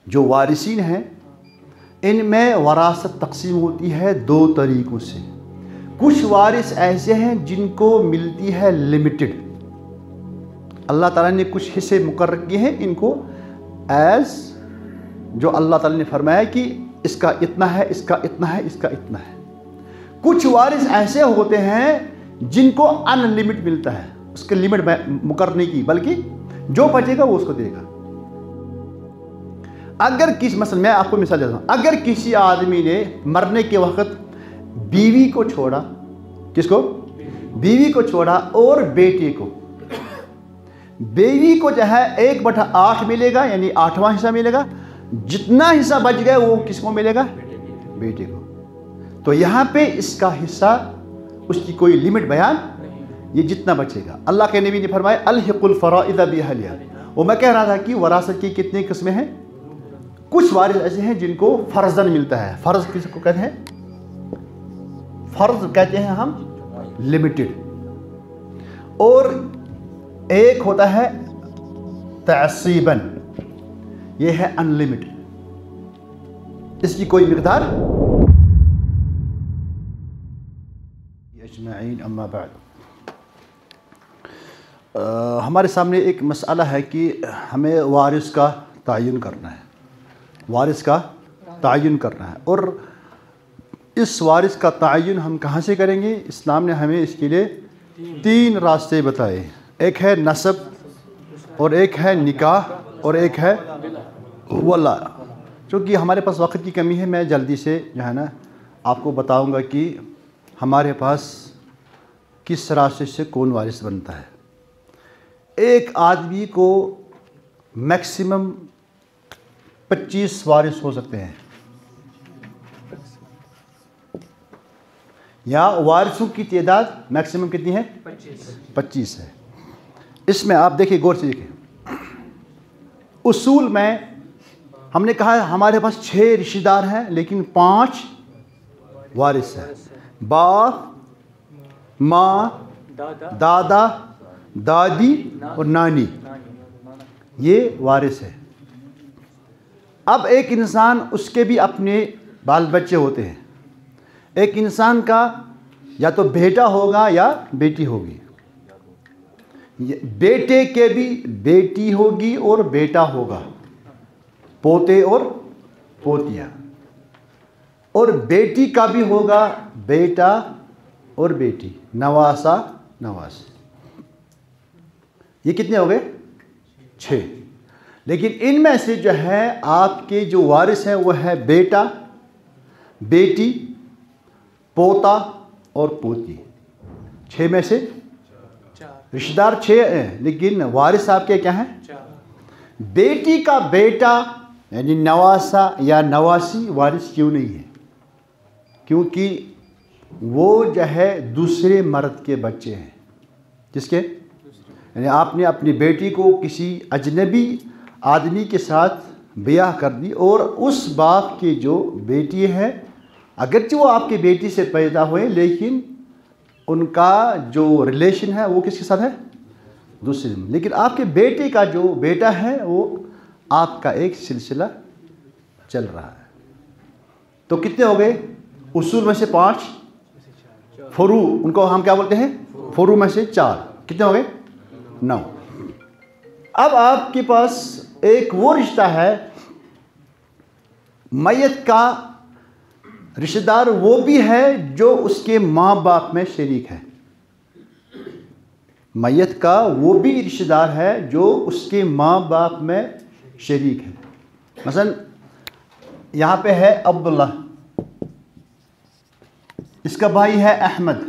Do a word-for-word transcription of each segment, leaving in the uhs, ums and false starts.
जो वारिसीन हैं इनमें वरासत तकसीम होती है दो तरीक़ों से। कुछ वारिस ऐसे हैं जिनको मिलती है लिमिटेड, अल्लाह ताला ने कुछ हिस्से मुकर्रर किए हैं इनको एज़ जो अल्लाह ताला ने फरमाया कि इसका इतना है, इसका इतना है, इसका इतना है। कुछ वारिस ऐसे होते हैं जिनको अनलिमिट मिलता है, उसके लिमिट मुकर्रर नहीं की, बल्कि जो बचेगा वो उसको देगा। अगर किस मसलन मैं आपको मिसाल देता हूँ, अगर किसी आदमी ने मरने के वक्त बीवी को छोड़ा, किसको? बीवी को छोड़ा और बेटे को, बीवी को जो है एक बटा आठ मिलेगा, यानी आठवां हिस्सा मिलेगा। जितना हिस्सा बच गया वो किसको मिलेगा? बेटे को। तो यहाँ पे इसका हिस्सा, उसकी कोई लिमिट बयान, ये जितना बचेगा। अल्लाह के नबी ने फरमाया अलहिकुल फराइद बिअहलिहा। वो मैं कह रहा था कि वरासत की कितनी किस्में हैं। कुछ वारिस ऐसे हैं जिनको फर्जन मिलता है। फ़र्ज किसको कहते हैं? फ़र्ज कहते हैं हम लिमिटेड। और एक होता है तअसीबन, ये है अनलिमिटेड, इसकी कोई मिक़दार। अजमईन अम्मा बाद, हमारे सामने एक मसला है कि हमें वारिस का तयन करना है, वारिस का तयन करना है। और इस वारिस का तयन हम कहाँ से करेंगे? इस्लाम ने हमें इसके लिए तीन रास्ते बताए। एक है नसब, और एक है निकाह, और एक है वला। चूँकि हमारे पास वक्त की कमी है, मैं जल्दी से जो है ना आपको बताऊंगा कि हमारे पास किस रास्ते से कौन वारिस बनता है। एक आदमी को मैक्सिमम पच्चीस वारिस हो सकते हैं, या वारिसों की तादाद मैक्सिमम कितनी है? पच्चीस है। इसमें आप देखिए, गौर से देखिए, उसूल में हमने कहा है हमारे पास छः रिश्तेदार हैं लेकिन पांच वारिस हैं। बाप, माँ, दादा, दादी और नानी, ये वारिस है। अब एक इंसान, उसके भी अपने बाल बच्चे होते हैं। एक इंसान का या तो बेटा होगा या बेटी होगी, बेटे के भी बेटी होगी और बेटा होगा, पोते और पोतियाँ, और बेटी का भी होगा बेटा और बेटी, नवासा नवासी। ये कितने हो गए? छः। लेकिन इनमें से जो है आपके जो वारिस हैं वो है बेटा, बेटी, पोता और पोती। छः में से रिश्तेदार छः हैं, लेकिन वारिस आपके क्या हैं? बेटी का बेटा यानी नवासा या नवासी वारिस क्यों नहीं है? क्योंकि वो जो है दूसरे मर्द के बच्चे हैं। किसके? यानी आपने अपनी बेटी को किसी अजनबी आदमी के साथ ब्याह कर दी, और उस बाप की जो बेटी है, अगरचे वो आपकी बेटी से पैदा हुए, लेकिन उनका जो रिलेशन है वो किसके साथ है? दूसरे। लेकिन आपके बेटे का जो बेटा है वो आपका एक सिलसिला चल रहा है। तो कितने हो गए? उसूल में से पाँच, फुरू उनको हम क्या बोलते हैं? फुरू में से चार, कितने हो गए? नौ। अब आपके पास एक वो रिश्ता है, मैयत का रिश्तेदार वो भी है जो उसके माँ बाप में शरीक है। मैयत का वो भी रिश्तेदार है जो उसके माँ बाप में शरीक है। मसलन यहाँ पे है अब्दुल्ला, इसका भाई है अहमद।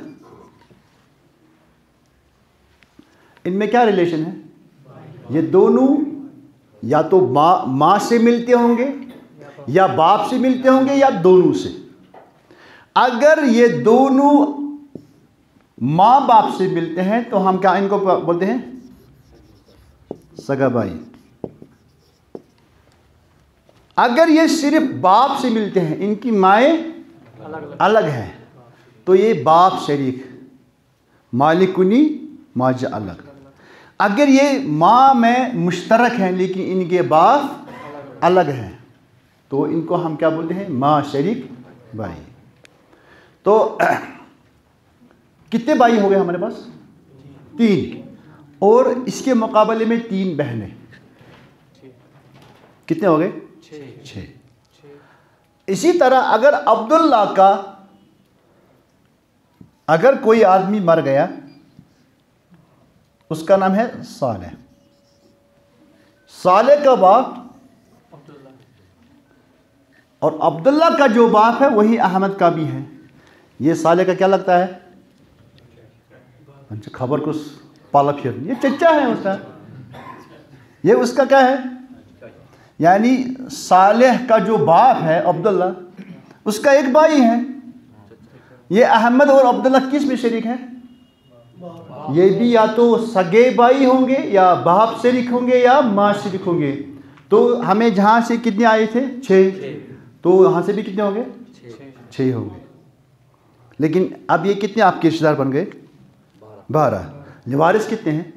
इनमें क्या रिलेशन है? ये दोनों या तो माँ माँ से मिलते होंगे, या बाप से मिलते होंगे, या दोनों से। अगर ये दोनों माँ बाप से मिलते हैं तो हम क्या इनको बोलते हैं? सगा भाई। अगर ये सिर्फ बाप से मिलते हैं, इनकी माएँ अलग, अलग हैं, तो ये बाप शरीक, मालिकुनी माजा अलग। अगर ये माँ में मुश्तरक हैं लेकिन इनके बाप अलग हैं, तो इनको हम क्या बोलते हैं, माँ शरीक भाई। तो कितने भाई हो गए हमारे पास, तीन, और इसके मुकाबले में तीन बहनें, कितने हो गए, छः। इसी तरह अगर अब्दुल्ला का, अगर कोई आदमी मर गया, उसका नाम है सालेह, सालेह का बाप, और अब्दुल्ला का जो बाप है वही अहमद का भी है। ये सालेह का क्या लगता है, अच्छा खबर को पाला फिर, ये चचा है उसका, ये उसका क्या है, यानी सालेह का जो बाप है अब्दुल्ला, उसका एक भाई है। ये अहमद और अब्दुल्ला किस में शरीक है, ये भी या तो सगे भाई होंगे या बाप शरीक होंगे या माँ शरीक होंगे। तो हमें जहाँ से कितने आए थे, छः, तो यहाँ से भी कितने होंगे, छः होंगे। लेकिन अब ये कितने आपके रिश्तेदार बन गए, बारह। वारिस कितने हैं,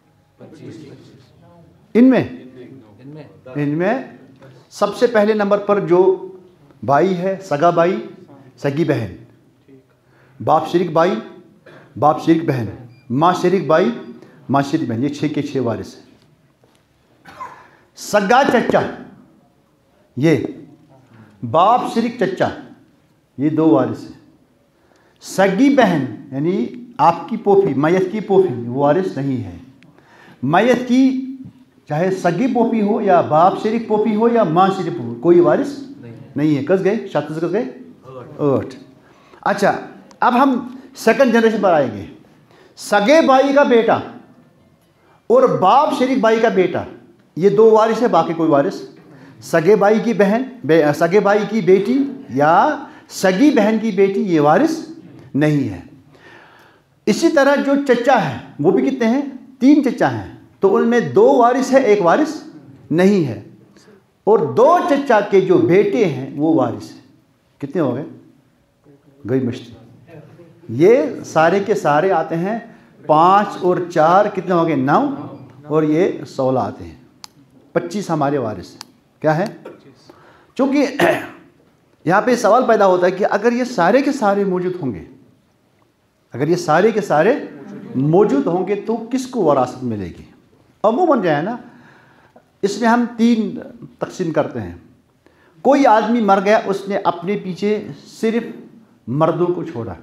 इनमें इनमें सबसे पहले नंबर पर जो भाई है, सगा भाई, सगी बहन, बाप शरीक भाई, बाप शरीक बहन, माँ शरीक भाई, माँ शरीक बहन, ये छः के छः वारिस है। सगा चचा, ये बाप शरीक चचा, ये दो वारिस है। सगी बहन यानी आपकी पोफी, मैयत की पोफी, वो वारिस नहीं है। मैयत की चाहे सगी पोफी हो या बाप शरीक पोफी हो या माँ शरीक पोफी, कोई वारिस नहीं, नहीं है। कस गए, छत्तीस कस गए, आठ। अच्छा, अब हम सेकंड जनरेशन पर आएंगे। सगे भाई का बेटा और बाप शरीक भाई का बेटा, ये दो वारिस है, बाकी कोई वारिस। सगे भाई की बहन, सगे भाई की बेटी या सगी बहन की बेटी, ये वारिस नहीं है। इसी तरह जो चचा है वो भी कितने हैं, तीन चचा हैं, तो उनमें दो वारिस है, एक वारिस नहीं है। और दो चचा के जो बेटे हैं वो वारिस है। कितने हो गए, गई मस्ती। ये सारे के सारे आते हैं, पाँच और चार कितने हो गए, नौ, और ये सोलह आते हैं, पच्चीस हमारे वारिस हैं। क्या है, चूँकि यहाँ पे सवाल पैदा होता है कि अगर ये सारे के सारे मौजूद होंगे, अगर ये सारे के सारे मौजूद होंगे तो किसको वरासत मिलेगी। अमूमन जो है ना, इसमें हम तीन तकसीम करते हैं। कोई आदमी मर गया, उसने अपने पीछे सिर्फ मर्दों को छोड़ा,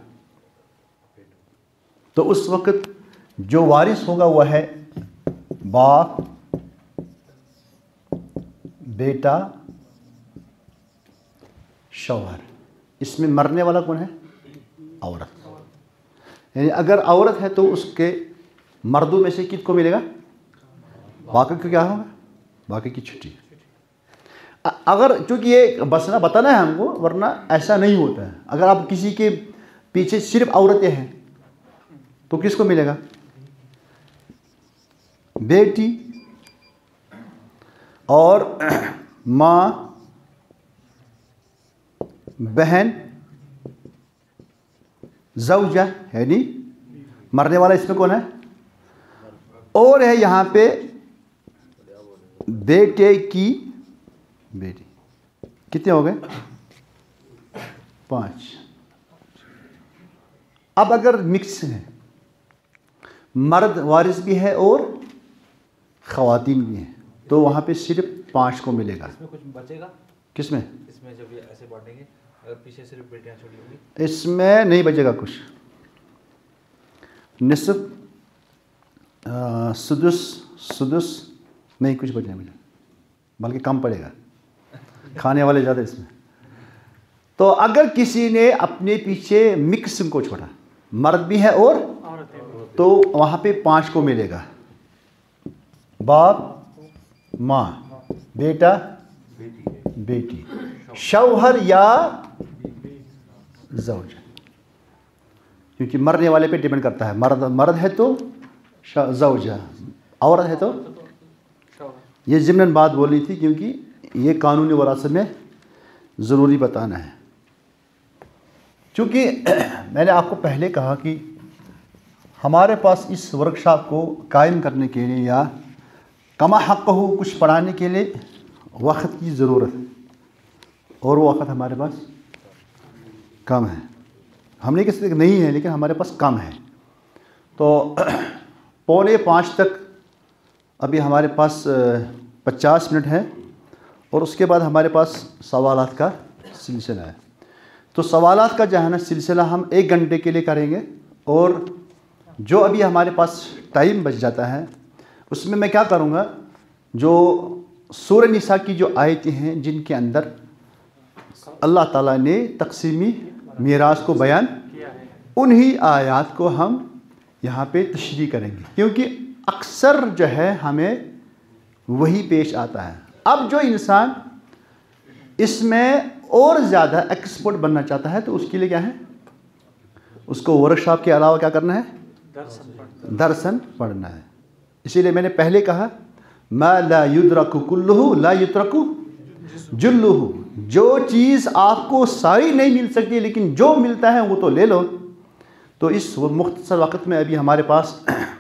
तो उस वक्त जो वारिस होगा वह है बाप, बेटा, शौहर। इसमें मरने वाला कौन है, औरत। यानी अगर औरत है तो उसके मर्दों में से किसको मिलेगा, बाकी को क्या होगा, बाकी की छुट्टी। अगर चूँकि ये बसना बताना है हमको, वरना ऐसा नहीं होता है। अगर आप किसी के पीछे सिर्फ औरतें हैं तो किसको मिलेगा, बेटी और माँ, बहन, ज़ौजा यानी मरने वाला इसमें कौन है, और है यहाँ पे बेटे की बेटी। कितने हो गए, पांच। अब अगर मिक्स है, मर्द वारिस भी है और ख़वातीन भी हैं, तो वहाँ पे सिर्फ पाँच को मिलेगा। इसमें कुछ बचेगा, किसमें, इसमें जब ये ऐसे बांटेंगे, अगर पीछे सिर्फ बेटियां छोड़ी होंगी, इसमें नहीं बचेगा कुछ। निस्फ, सुदुस, सुदुस नहीं कुछ बचने मुझे, बल्कि कम पड़ेगा, खाने वाले ज़्यादा इसमें। तो अगर किसी ने अपने पीछे मिक्स को छोड़ा, मर्द भी है और, तो वहाँ पे पाँच को मिलेगा। बाप, माँ, बेटा, बेटी, शौहर या ज़ौज, क्योंकि मरने वाले पे डिपेंड करता है। मर्द मर्द है तो ज़ौजा, औरत है तो। ये ज़िम्नन बात बोली थी, क्योंकि ये कानूनी वरासत में ज़रूरी बताना है। चूँकि मैंने आपको पहले कहा कि हमारे पास इस वर्कशॉप को कायम करने के लिए या कमा हक़्क़हू कुछ पढ़ाने के लिए वक्त की ज़रूरत है। और वो वक़्त हमारे पास कम है। हम नहीं कह सकते नहीं है, लेकिन हमारे पास कम है। तो पौने पाँच तक अभी हमारे पास पचास मिनट है और उसके बाद हमारे पास सवालात का सिलसिला है। तो सवालात का जो है ना सिलसिला हम एक घंटे के लिए करेंगे और जो अभी हमारे पास टाइम बच जाता है उसमें मैं क्या करूँगा, जो सूरह निसा की जो आयतें हैं जिनके अंदर अल्लाह ताला ने तक़सीमी मीरास को बयान, उन्हीं आयात को हम यहाँ पे तशरीह करेंगे, क्योंकि अक्सर जो है हमें वही पेश आता है। अब जो इंसान इसमें और ज़्यादा एक्सपर्ट बनना चाहता है तो उसके लिए क्या है, उसको वर्कशॉप के अलावा क्या करना है, दर्शन पढ़ना है। इसीलिए मैंने पहले कहा मा ला युद्रकु कुल्लुहु ला युद्रकु जुल्लुहु, जो चीज़ आपको सारी नहीं मिल सकती लेकिन जो मिलता है वो तो ले लो। तो इस मुख्तसर वक़्त में अभी हमारे पास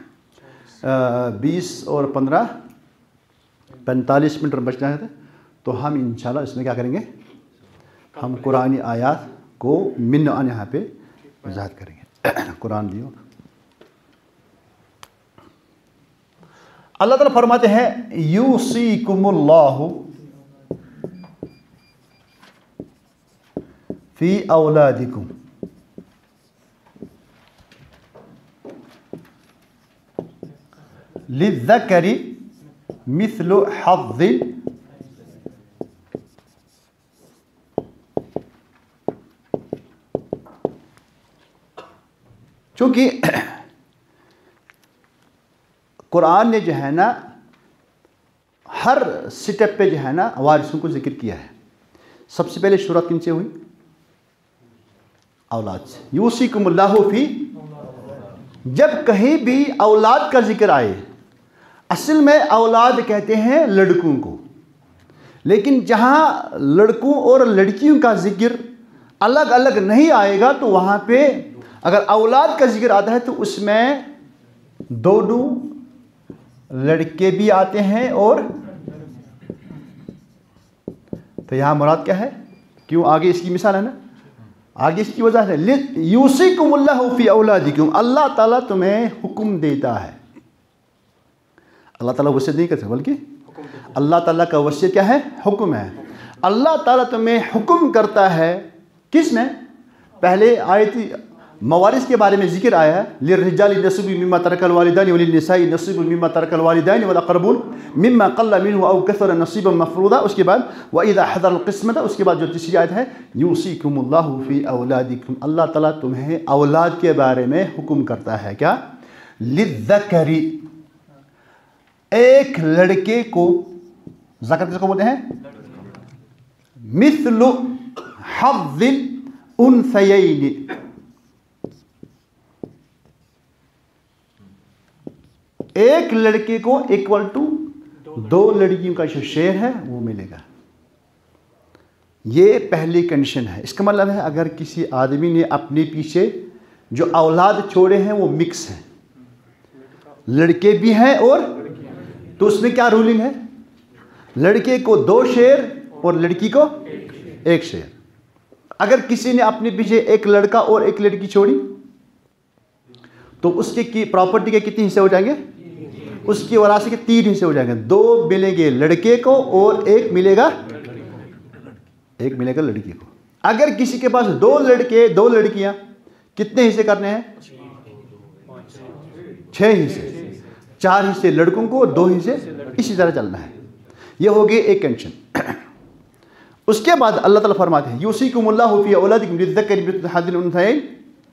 बीस और पंद्रह पैंतालीस मिनट बचना है, तो हम इंशाल्लाह इसमें क्या करेंगे, हम कुरानी आयात को मिन्न यहाँ पे वजाहत करेंगे। कुरान लियो। अल्लाह ताला फरमाते हैं यूसीकुमुल्लाहु फी औलादिकुम, लिज़्ज़करी मिस्लु हज़्ज़िल चूँकि कुरान ने जो है ना हर स्टेप पे जो है ना वारिसों को जिक्र किया है। सबसे पहले शुरुआत किन से हुई, औलाद से। यूसीकुमुल्लाहु फी, जब कहीं भी औलाद का जिक्र आए, असल में औलाद कहते हैं लड़कों को, लेकिन जहाँ लड़कों और लड़कियों का जिक्र अलग अलग नहीं आएगा तो वहाँ पे अगर औलाद का जिक्र आता है तो उसमें दोनों लड़के भी आते हैं। और तो यहाँ मुराद क्या है, क्यों आगे इसकी मिसाल है ना, आगे इसकी वजह है यूसीकुमुल्लाहु फी औलादिकुम, अल्लाह ताला तुम्हें हुक्म देता है। अल्लाह ताला वसीयत नहीं करते बल्कि अल्लाह ताला का वसीयत क्या है, हुक्म है। अल्लाह ताला तुम्हें हुक्म करता है, किस में, पहले आयत मवारिस के बारे में जिक्र आया है, लिर्रिजालि नसीबुम मिम्मा तरकल वालिदानि वलिन्निसाइ नसीबुम मिम्मा तरकल वालिदानि वल अक़रबून मिम्मा क़ल्ल मिन्हु औ कसरा नसीबन मफ़रूदा। उसके बाद व इज़ा हज़रल क़िस्मत, उसके बाद जो तीसरी आयत है यूसीकुमुल्लाहु फ़ी औलादिकुम, अल्लाह ताला तुम्हें औलाद के बारे में हुक्म करता है। क्या, लिज़्ज़करी, एक लड़के को, ज़कर किसको बोलते हैं, मिस्लु हज़्ज़िल उन्सयैनि, एक लड़के को इक्वल टू दो लड़कियों का जो शेयर है वो मिलेगा। ये पहली कंडीशन है। इसका मतलब है अगर किसी आदमी ने अपने पीछे जो औलाद छोड़े हैं वो मिक्स हैं, लड़के भी हैं और, तो उसमें क्या रूलिंग है, लड़के को दो शेयर और लड़की को एक शेयर। अगर किसी ने अपने पीछे एक लड़का और एक लड़की छोड़ी तो उसके की प्रॉपर्टी के कितने हिस्से हो जाएंगे, उसकी वरासत के तीन हिस्से हो जाएंगे। दो मिलेंगे लड़के को और एक मिलेगा एक मिलेगा लड़की को। अगर किसी के पास दो लड़के दो लड़कियां, कितने हिस्से करने हैं, छह हिस्से, चार हिस्से लड़कों को, दो हिस्से, इसी तरह चलना है। ये हो गई एक कंडीशन। उसके बाद अल्लाह ताला फरमाते हैं यूसीकुमुल्लाहु फी औलादिकुम लिज़्ज़करी मिस्लु हज़्ज़िल उन्सयैन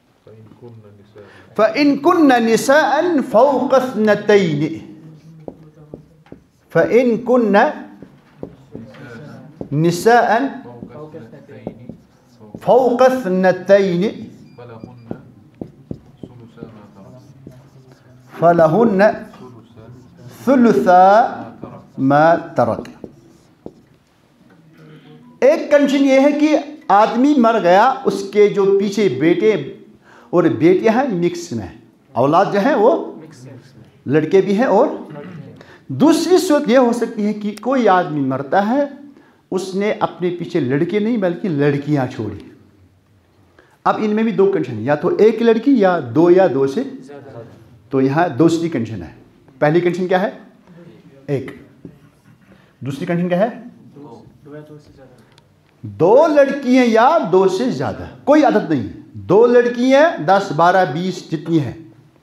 फ़इन कुन्न निसाअन फ़ौक़ इस्नतैनि, फ़इन कुन्न निसाअन फ़ौक़ इस्नतैनि फ़लहुन्न सुलुसा मा तरक। एक कंडीशन ये है कि आदमी मर गया, उसके जो पीछे बेटे और बेटियां हैं मिक्स में, औलाद जो है वो लड़के भी हैं। और दूसरी सूरत यह हो सकती है कि कोई आदमी मरता है, उसने अपने पीछे लड़के नहीं बल्कि लड़कियां छोड़ी। अब इनमें भी दो कंडीशन, या तो एक लड़की या दो या दो से, तो यहाँ दूसरी कंडीशन है। पहली कंडीशन क्या है? एक। दूसरी कंडीशन क्या है? दो लड़कियां या दो से ज्यादा। कोई आदत नहीं, दो लड़कियां दस बारह बीस जितनी है।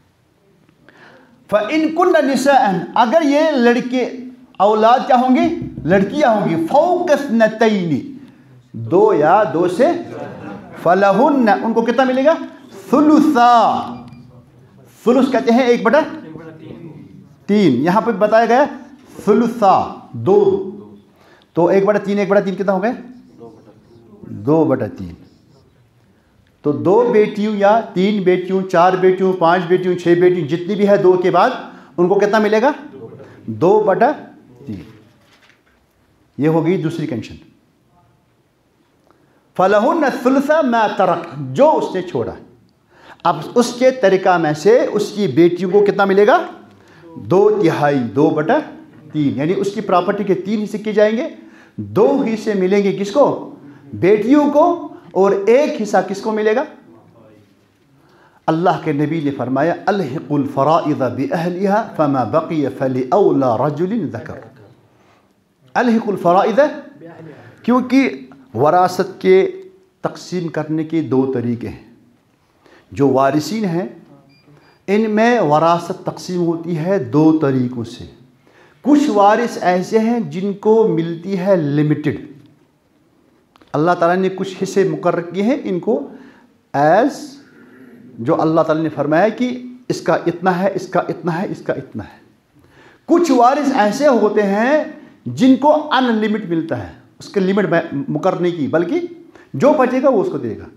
फ़इन कुन्न निसाअन, अगर ये लड़के औलाद क्या होंगी? लड़कियां होंगी। फ़ौक़ इस्नतैनी, दो या दो से, फ़लहुन्न, उनको कितना मिलेगा? सुलुसा। सुलुस कहते हैं एक बटा तीन, यहां पे बताया गया सुलुसा दो, तो एक बटा तीन, एक बटा तीन कितना हो गया? दो बटा तीन। तो दो बेटियों या तीन बेटियों, चार बेटियों, पांच बेटियों, छह बेटियों, जितनी भी है दो के बाद, उनको कितना मिलेगा? दो बटा तीन। ये हो गई दूसरी कंडीशन। फलहुन्न सुलसा मा तरक, जो उसने छोड़ा। अब उसके तरीका में से उसकी बेटियों को कितना मिलेगा? दो तिहाई, दो बटा तीन, यानी उसकी प्रॉपर्टी के तीन हिस्से किए जाएंगे। दो हिस्से मिलेंगे किसको? बेटियों को, और एक हिस्सा किसको मिलेगा? अल्लाह के नबी ने फरमाया अलहिकुल फराइद बिअहलिहा फमा बक़िय फलिऔला रजुलिन ज़कर। अलहिकुल फराइद, क्योंकि वरासत के तकसीम करने के दो तरीके हैं। जो वारिसीन हैं इनमें वरासत तकसीम होती है दो तरीक़ों से। कुछ वारिस ऐसे हैं जिनको मिलती है लिमिटेड, अल्लाह ताला ने कुछ हिस्से मुकर्रर किए हैं इनको, एज जो अल्लाह ताला ने फरमाया कि इसका इतना है, इसका इतना है, इसका इतना है। कुछ वारिस ऐसे होते हैं जिनको अनलिमिट मिलता है, उसके लिमिट मुकर्रर नहीं की, बल्कि जो बचेगा वो उसको देगा।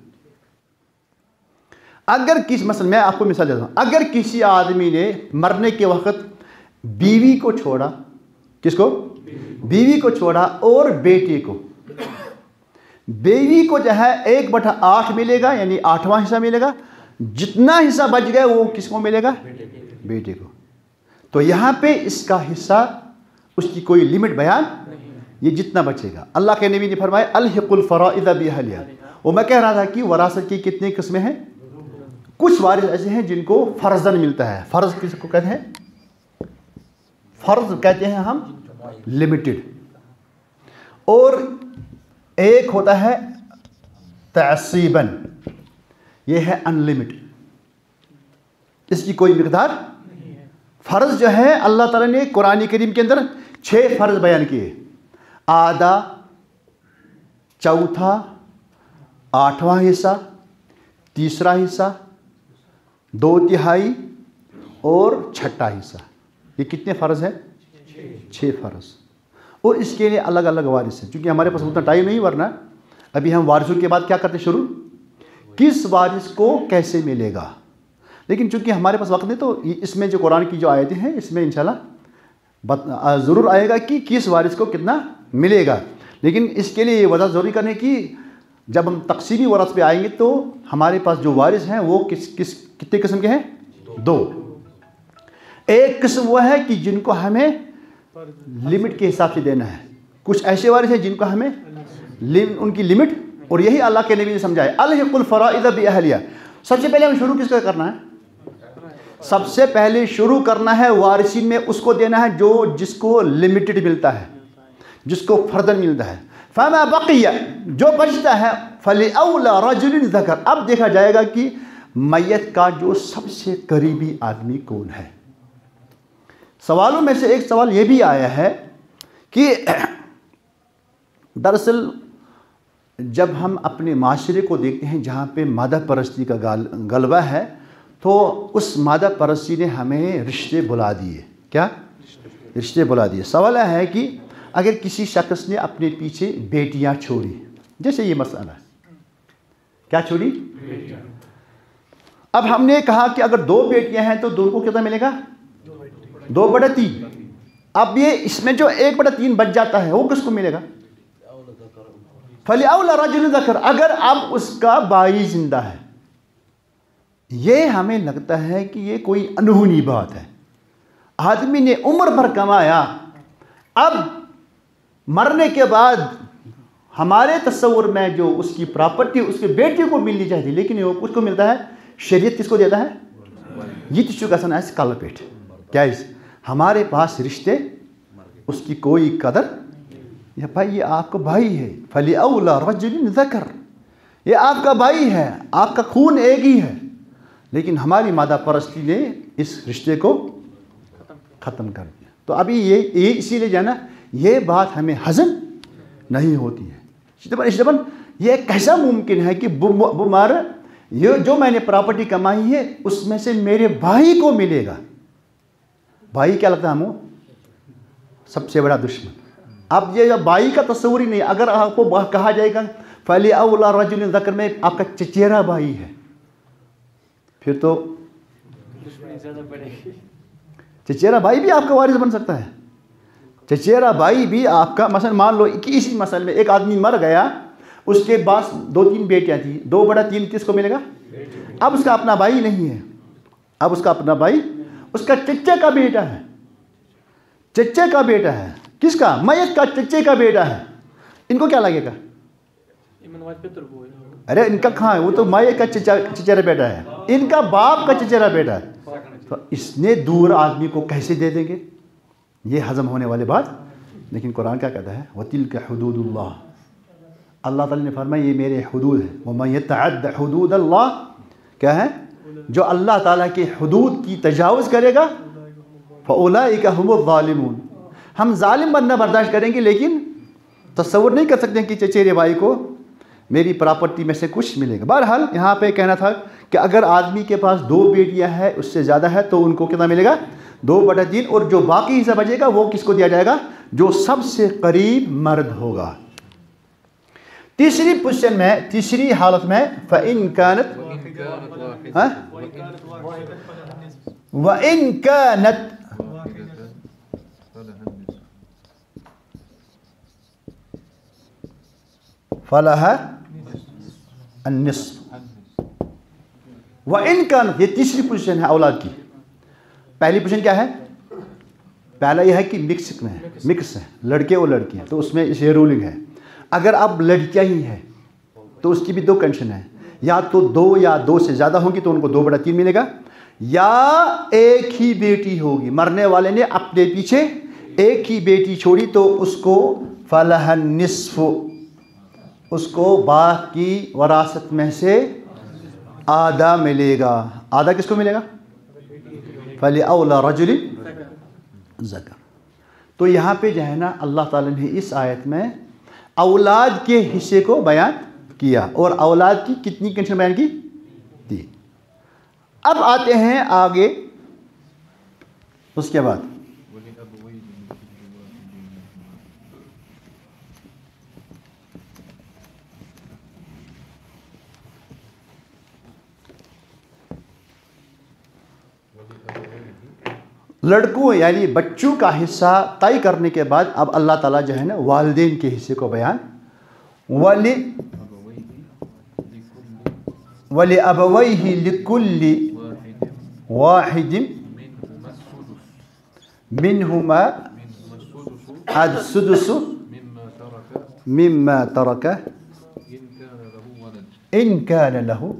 अगर किस मसल मैं आपको मिसाल देता हूँ, अगर किसी आदमी ने मरने के वक्त बीवी को छोड़ा, किसको? बीवी को छोड़ा और बेटे को। बीवी को जो है एक बटा आठ मिलेगा, यानी आठवां हिस्सा मिलेगा। जितना हिस्सा बच गया वो किसको मिलेगा? बेटे को। तो यहाँ पे इसका हिस्सा, उसकी कोई लिमिट बयान नहीं, ये जितना बचेगा। अल्लाह के नबी ने फरमाया अलहिकुल फराइद बिअहलिहा। वो मैं कह रहा था कि वरासत की कितनी किस्में हैं? कुछ वारिस ऐसे हैं जिनको फर्जन मिलता है। फर्ज किसको कहते हैं? फर्ज कहते हैं हम लिमिटेड। और एक होता है तअसीबन, ये है अनलिमिटेड, इसकी कोई मिकदार नहीं है। फ़र्ज जो है अल्लाह ताला ने कुरान करीम के अंदर छः फ़र्ज बयान किए, आधा, चौथा, आठवां हिस्सा, तीसरा हिस्सा, दो तिहाई और छठा हिस्सा। ये कितने फ़र्ज हैं? छः फ़र्ज। और इसके लिए अलग अलग वारिस हैं। चूँकि हमारे पास उतना टाइम नहीं, वरना अभी हम वारिसों के बाद क्या करते शुरू, किस वारिस को कैसे मिलेगा। लेकिन चूँकि हमारे पास वक्त नहीं, तो इसमें जो कुरान की जो आयतें हैं इसमें इंशाल्लाह ज़रूर आएगा कि किस वारिस को कितना मिलेगा। लेकिन इसके लिए ये वजह ज़रूरी करने की, जब हम तकसीमी वरासत पे आएंगे तो हमारे पास जो वारिस हैं वो किस किस कितने किस्म के हैं? दो। एक किस्म वो है कि जिनको हमें लिमिट के हिसाब से देना है। कुछ ऐसे वारिस हैं जिनको हमें लिम, उनकी लिमिट, और यही अल्लाह के नबी ने समझाया अलहिकुल फराइद बिअहलिहा। सबसे पहले हम शुरू किसका करना है? सबसे पहले शुरू करना है वारिसीन में, उसको देना है जो जिसको लिमिटेड मिलता है, जिसको फर्दन मिलता है। फमा बक़िया, जो बचता है, फलिऔला रजुलिन ज़कर। अब देखा जाएगा कि मैयत का जो सबसे करीबी आदमी कौन है। सवालों में से एक सवाल ये भी आया है कि दरअसल जब हम अपने माशरे को देखते हैं जहाँ पे मादा परस्ती का गाल गलबा है, तो उस मादा परस्ती ने हमें रिश्ते बुला दिए। क्या रिश्ते बुला दिए? सवाल है कि अगर किसी शख्स ने अपने पीछे बेटियां छोड़ी, जैसे ये मसला है, क्या छोड़ी? अब हमने कहा कि अगर दो बेटियां हैं तो दो को कितना मिलेगा? दो बटा तीन। अब ये इसमें जो एक बटा तीन बच जाता है वो किसको मिलेगा? फलिऔला रजुलिन ज़कर। अगर अब उसका भाई जिंदा है, ये हमें लगता है कि ये कोई अनहोनी बात है। आदमी ने उम्र भर कमाया, अब मरने के बाद हमारे तस्वुर में जो उसकी प्रॉपर्टी उसके बेटे को मिलनी चाहिए, लेकिन वो उसको मिलता है, शरीयत किसको देता है? ये तो गसन आस कल पे क्या हमारे पास रिश्ते उसकी कोई कदर या भाई ये आपका भाई है, फली औला रजुलिन ज़कर, ये आपका भाई है, आपका खून एक ही है, लेकिन हमारी मादा परस्ती ने इस रिश्ते को ख़त्म कर दिया। तो अभी ये ये इसीलिए जाना ये बात हमें हजम नहीं होती है। इश्तबन ये कैसा मुमकिन है कि बुमार ये जो मैंने प्रॉपर्टी कमाई है उसमें से मेरे भाई को मिलेगा। भाई क्या लगता है हमको? सबसे बड़ा दुश्मन। अब ये भाई का तस्वूर ही नहीं, अगर आपको कहा जाएगा फली औला रजुलिन ज़कर में आपका चचेरा भाई है, फिर तो चचेरा भाई भी आपका वारिस बन सकता है। चचेरा भाई भी आपका, मसलन मान लो कि इसी मसल में एक आदमी मर गया, उसके पास दो तीन बेटियां थी, दो बड़ा तीन किसको मिलेगा? अब उसका अपना भाई नहीं है, अब उसका अपना भाई उसका चच्चे का बेटा है, चच्चे का बेटा है। किसका? मैयत का चच्चे का बेटा है। इनको क्या लगेगा? अरे इनका कहाँ है, वो तो मैयत का चचा चचेरा बेटा है, इनका बाप का चचेरा बेटा है, तो इसने दूर आदमी को कैसे दे देंगे? ये हजम होने वाली बात। लेकिन कुरान क्या कहता है? वतिल्क हुदूदुल्लाह, अल्लाह ताला ने फरमाया ये मेरे हुदूद है। वमन यतअद्द हुदूदल्लाह, क्या है? जो अल्लाह ताला के हुदूद की तजावुज़ करेगा फउलाइका हुमुज़ ज़ालिमून, हम जालिम बनना बर्दाश्त करेंगे, लेकिन तस्वुर नहीं कर सकते कि चचेरे भाई को मेरी प्रॉपर्टी में से कुछ मिलेगा। बहरहाल यहाँ पे कहना था कि अगर आदमी के पास दो बेटियां हैं उससे ज़्यादा है तो उनको कितना मिलेगा? दो बटा तीन, और जो बाकी हिस्सा बचेगा वो किसको दिया जाएगा? जो सबसे करीब मर्द होगा। तीसरी पोजीशन में, तीसरी हालत में फ़इन कानत व इन कानत फलहा अन्निस्फ व इन कानत, ये तीसरी पोजीशन है औलाद की। पहली पोजीशन क्या है? पहला यह है कि मिक्स में है, मिक्स है, लड़के और लड़कियां, तो उसमें ये रूलिंग है। अगर अब लड़कियां ही हैं तो उसकी भी दो कंडीशन है, या तो दो या दो से ज़्यादा होंगी तो उनको दो बटा तीन मिलेगा, या एक ही बेटी होगी, मरने वाले ने अपने पीछे एक ही बेटी छोड़ी तो उसको फलहन निस्फ, उसको बाकी वरासत में से आधा मिलेगा। आधा किसको मिलेगा? फली औला रजुलिन ज़कर। तो यहाँ पे जो है ना अल्लाह ताला ने इस आयत में औलाद के हिस्से को बयान किया, और औलाद की कितनी कंडीशन बयान की थी। अब आते हैं आगे, उसके बाद लड़कों यानी बच्चों का हिस्सा तय करने के बाद अब अल्लाह ताला जो है ना वालिदैन के हिस्से को बयान, वली वली अबवैहि लिकुल्ली वाहिदिन मिनहुमा अस्सुदुसु मिम्मा तरका इन कान लहू।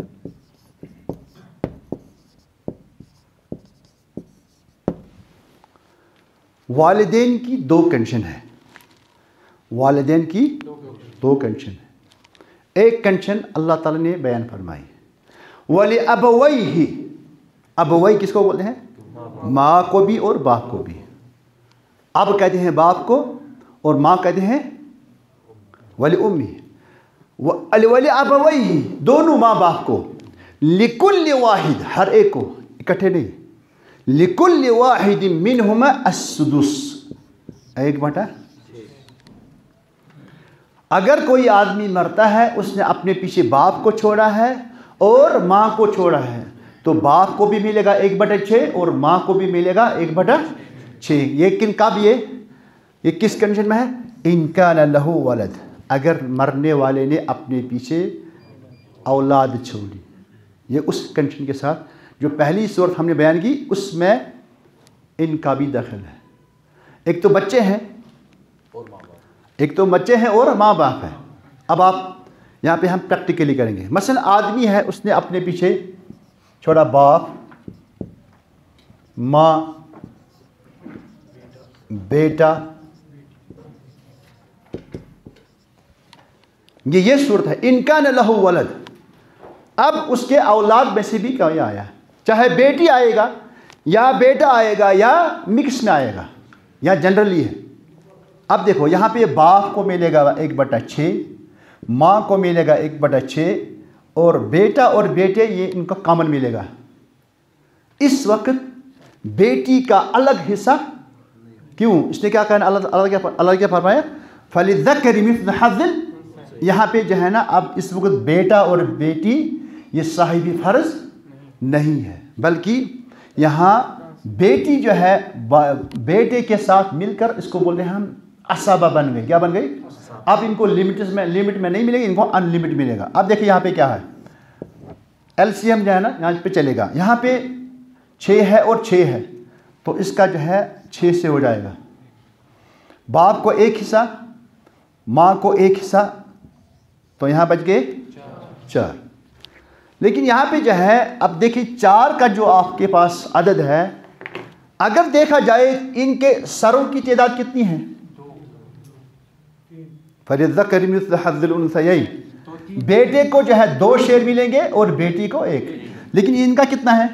वालिदैन की दो कंडीशन है, वालिदैन की दो कंडीशन है। एक कंडीशन अल्लाह ताला ने बयान फरमाई, वली अबवैहि, अबवै किसको बोलते हैं? माँ को भी और बाप को भी। अब कहते हैं बाप को, और माँ कहते हैं वली उम्मी। वली अबवैहि दोनों माँ बाप को, लिकुल्li वाहिद हर एक को, इकट्ठे नहीं, लिकुल्li वाहिदिन मिनहुमा अस्सुदुस एक बटा। अगर कोई आदमी मरता है उसने अपने पीछे बाप को छोड़ा है और माँ को छोड़ा है, तो बाप को भी मिलेगा एक बटा छः और माँ को भी मिलेगा एक बटा छः। ये किन कब ये ये किस कंडीशन में है? इन कान लहू वलद, अगर मरने वाले ने अपने पीछे औलाद छोड़ी। ये उस कंडीशन के साथ जो पहली सूरत हमने बयान की उसमें इनका भी दखल है। एक तो बच्चे हैं, एक तो बच्चे हैं और माँ बाप है। अब आप यहाँ पे हम प्रैक्टिकली करेंगे। मसलन आदमी है, उसने अपने पीछे छोड़ा बाप, माँ, बेटा, ये ये सूरत है। इनका न लहू वलद, अब उसके औलाद में से भी कोई आया, चाहे बेटी आएगा या बेटा आएगा या मिक्स में आएगा या जनरली है। अब देखो यहाँ पे बाप को मिलेगा एक बटा छः, माँ को मिलेगा एक बटा छः, और बेटा और बेटे ये इनको कॉमन मिलेगा। इस वक्त बेटी का अलग हिस्सा क्यों? इसने क्या कहना, अलग अलग क्या अलग क्या फरमाया, फलिज़्ज़करि मिस्लु हज़्ज़िल। यहाँ पे जो है ना, अब इस वक्त बेटा और बेटी ये साहिबी फ़र्ज नहीं है, बल्कि यहाँ बेटी जो है बेटे के साथ मिलकर इसको बोलते हैं हम असबा बन गई। क्या बन गई? अब इनको लिमिट में लिमिट में नहीं मिलेगी, इनको अनलिमिट मिलेगा। अब देखिए यहाँ पे क्या है, एलसीएम जो है ना यहाँ पे चलेगा। यहाँ पे छः है और छः है, तो इसका जो है छः से हो जाएगा। बाप को एक हिस्सा, माँ को एक हिस्सा, तो यहाँ बच गए चार। लेकिन यहाँ पे जो है, अब देखिए चार का जो आपके पास अदद है, अगर देखा जाए इनके सरों की तादाद कितनी है? फलिज़्ज़करि मिस्लु हज़्ज़िल उन्सयैन। बेटे को जो है दो शेर मिलेंगे और बेटी को एक, लेकिन इनका कितना है?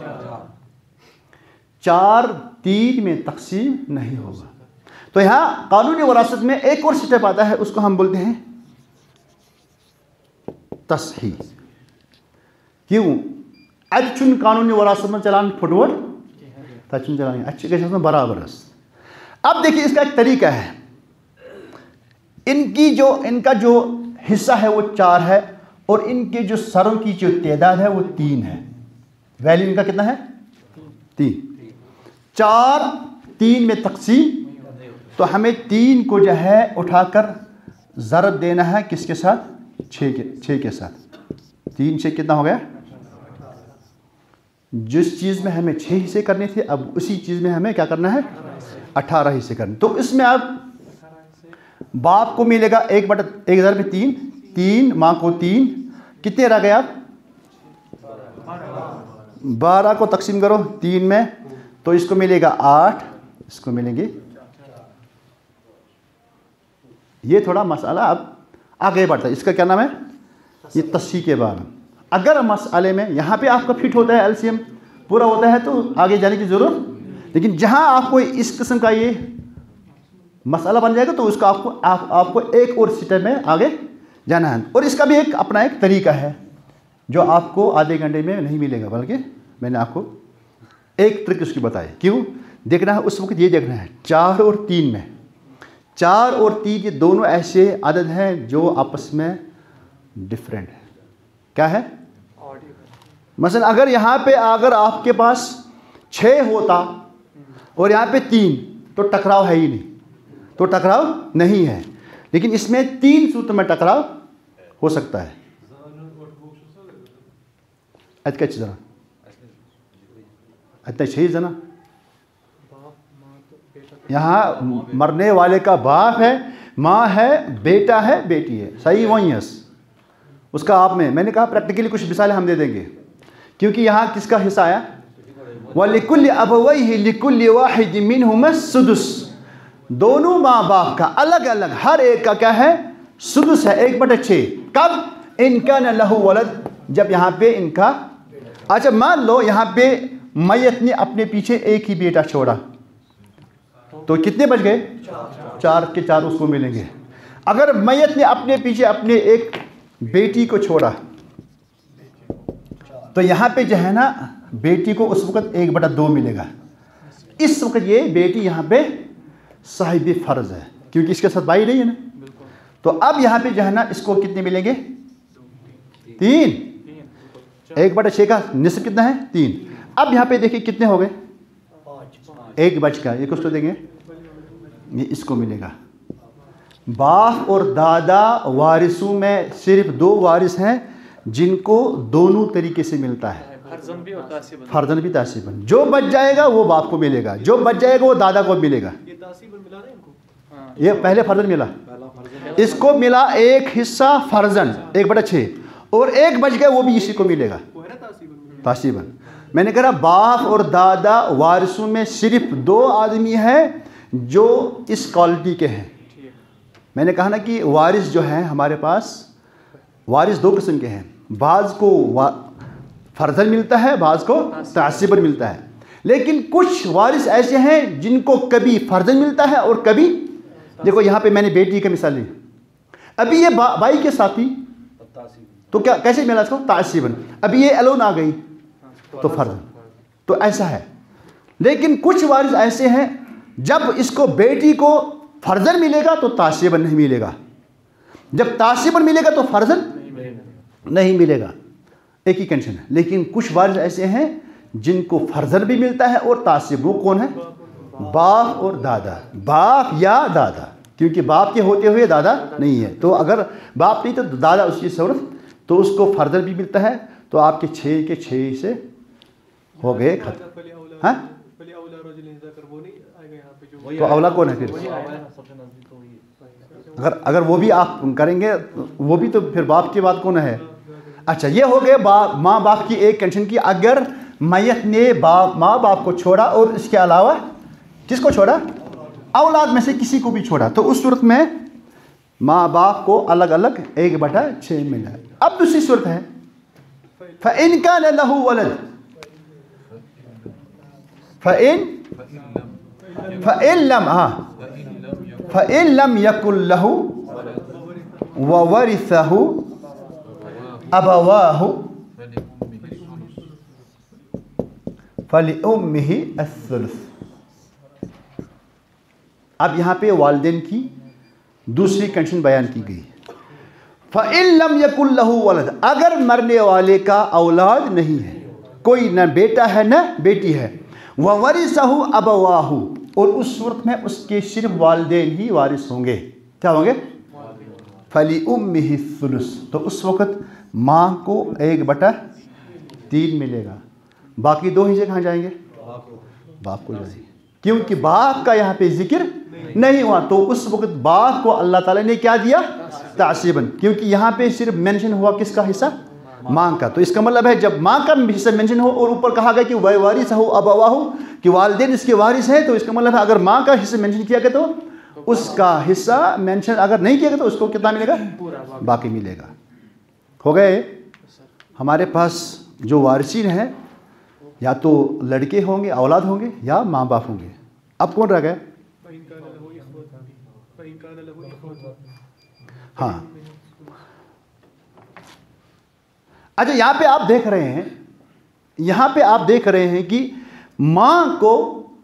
चार तीन में तकसीम नहीं होगा। तो यहाँ कानूनी वरासत में एक और स्टेप आता है, उसको हम बोलते हैं तस्हीह। क्यों? अच्छुन कानूनी वरासत में चलान फुटवर्ड तचुन चलाएंगे अच्छे के साथ में बराबर। अब देखिए इसका एक तरीका है, इनकी जो इनका जो हिस्सा है वो चार है, और इनके जो सरों की जो तादाद है वो तीन है। वैल्यू इनका कितना है? तीन। चार तीन में तकसीम, तो हमें तीन को जो है उठाकर ज़रब देना है किसके साथ? छः के छः के साथ। तीन छः कितना हो गया? जिस चीज़ में हमें छः हिस्से करने थे, अब उसी चीज़ में हमें क्या करना है? अठारह हिस्से करने। तो इसमें अब बाप को मिलेगा एक बटा एक हज़ार में तीन, तीन, माँ को तीन, कितने रह गए? आप बारह को तकसीम करो तीन में, तो इसको मिलेगा आठ, इसको मिलेंगे। ये थोड़ा मसाला अब आगे बढ़ता है, इसका क्या नाम है? ये तस्हीह के बाद। अगर मसाले में यहाँ पे आपका फिट होता है, एलसीएम पूरा होता है, तो आगे जाने की ज़रूरत। लेकिन जहाँ आपको इस किस्म का ये मसाला बन जाएगा, तो उसका आपको आप, आपको एक और स्टेप में आगे जाना है। और इसका भी एक अपना एक तरीका है जो आपको आधे घंटे में नहीं मिलेगा, बल्कि मैंने आपको एक ट्रिक उसकी बताई। क्यों देखना है? उस वक्त ये देखना है चार और तीन में, चार और तीन ये दोनों ऐसे अदद हैं जो आपस में डिफरेंट है। क्या है? मसलन अगर यहाँ पे अगर आपके पास छः होता और यहाँ पे तीन, तो टकराव है ही नहीं, तो टकराव नहीं है। लेकिन इसमें तीन सूत्र में टकराव हो सकता है। अच्छा जरा अच्छा छः जना, यहाँ मरने वाले का बाप है, माँ है, बेटा है, बेटी है, सही वही है। उसका आप में मैंने कहा प्रैक्टिकली कुछ मिसालें हम दे देंगे, क्योंकि यहाँ किसका हिस्सा आया? वलिकुल्लि अबवैहि लिकुल्लि वाहिदिन मिनहुमा सुदुस। दोनों माँ बाप का अलग अलग हर एक का क्या है? सुदुस है, एक बटे छः। कब? इनका न लहू वलद, जब यहाँ पे इनका, अच्छा मान लो यहाँ पे मैयत ने अपने पीछे एक ही बेटा छोड़ा, तो कितने बच गए? चार के चार उसको मिलेंगे। अगर मैयत ने अपने पीछे अपने एक बेटी को छोड़ा, तो यहाँ पे जो है ना बेटी को उस वक्त एक बटा दो मिलेगा। इस वक्त ये बेटी यहाँ पे साहिबी फ़र्ज है, क्योंकि इसके साथ भाई नहीं है ना। तो अब यहाँ पे जो है ना इसको कितने मिलेंगे? तीन। एक बटा छः का निस्फ कितना है? तीन। अब यहाँ पे देखिए कितने हो गए? एक बच का, ये कुछ तो देंगे, ये इसको मिलेगा। बाप और दादा वारिसों में सिर्फ दो वारिस हैं जिनको दोनों तरीके से मिलता है, फर्जन भी और तासीबन। फर्जन भी तासीबन। जो बच जाएगा वो बाप को मिलेगा, जो बच जाएगा वो दादा को मिलेगा। ये तासीबन मिला ना इनको? ये पहले फर्जन मिला, इसको मिला एक हिस्सा फर्जन एक बटा छः, और एक बच गया वो भी इसी को मिलेगा तासीबन। मैंने कहा बाप और दादा वारिसों में सिर्फ दो आदमी हैं जो इस क्वालिटी के हैं। मैंने कहा ना कि वारिस जो है हमारे पास, वारिस दो किस्म के हैं, बाज़ को फर्जन मिलता है, बाज़ को तासीबन मिलता है। लेकिन कुछ वारिस ऐसे हैं जिनको कभी फर्जन मिलता है और कभी, देखो यहाँ पे मैंने बेटी का मिसाल ली, अभी ये बा, बाई के साथी तो क्या कैसे मिला इसको तासीबन, अभी ये एलोन आ गई तो फर्जन, तो ऐसा है। लेकिन कुछ वारिस ऐसे हैं जब इसको बेटी को फर्जन मिलेगा तो तासीबन नहीं मिलेगा, जब तासीबन मिलेगा तो फर्जन नहीं मिलेगा, एक ही कंडीशन है। लेकिन कुछ वारिस ऐसे हैं जिनको फर्जन भी मिलता है और तासीब, वो कौन है? बाप और दादा, बाप या दादा, क्योंकि बाप के होते हुए दादा नहीं है, तो अगर बाप नहीं तो दादा उसकी सूरत, तो उसको फर्जन भी मिलता है, तो आपके छः के छः से हो गए खत्म। हाँ, तो अवला कौन है फिर? अगर अगर वो भी आप करेंगे वो भी, तो फिर बाप की बात कौन है? अच्छा, ये हो गए बाप माँ बाप की एक कंडीशन की, अगर मैयत ने बाप माँ बाप को छोड़ा और इसके अलावा किसको छोड़ा? औलाद में से किसी को भी छोड़ा, तो उस सूरत में माँ बाप को अलग अलग एक बटा छः मिला। अब दूसरी सूरत है फ़इन कान लहू वलद, फ़इन फ़इन लम हाँ फ़इन लम यकुल लहू व वरिसहु अबवाहु फलिउम्मिही अस्सुलुस। अब यहाँ पे वालिदैन की दूसरी कंडीशन बयान की गई, फ़इन लम यकुल लहू वलद, अगर मरने वाले का औलाद नहीं है, कोई न बेटा है न बेटी है, व वरिसहु अबवाहु, और उस सूरत में उसके सिर्फ वालिदैन ही वारिस होंगे। क्या होंगे? फलिउम्मिही अस्सुलुस, तो उस वक़्त माँ को एक बटा तीन मिलेगा, बाकी दो हिस्से कहाँ जाएंगे? बाप को जाएंगे, क्योंकि बाप का यहाँ पे जिक्र नहीं हुआ, तो उस वक्त बाप को अल्लाह ताला ने क्या दिया? तासीबन, क्योंकि यहाँ पे सिर्फ मेंशन हुआ किसका हिस्सा? माँ का। तो इसका मतलब है जब माँ का हिस्सा मेंशन हो और ऊपर कहा गया कि वह वारिस हो अबवाहु, कि वालिदैन इसके वारिस हैं, तो इसका मतलब है अगर माँ का हिस्सा मेंशन किया गया तो उसका हिस्सा मेंशन अगर नहीं किया गया तो उसको कितना मिलेगा? बाकी मिलेगा। हो गए हमारे पास जो वारिसीन हैं, या तो लड़के होंगे औलाद होंगे या माँ बाप होंगे। अब कौन रह गया? हाँ, अच्छा, यहाँ पे आप देख रहे हैं, यहाँ पे आप देख रहे हैं कि माँ को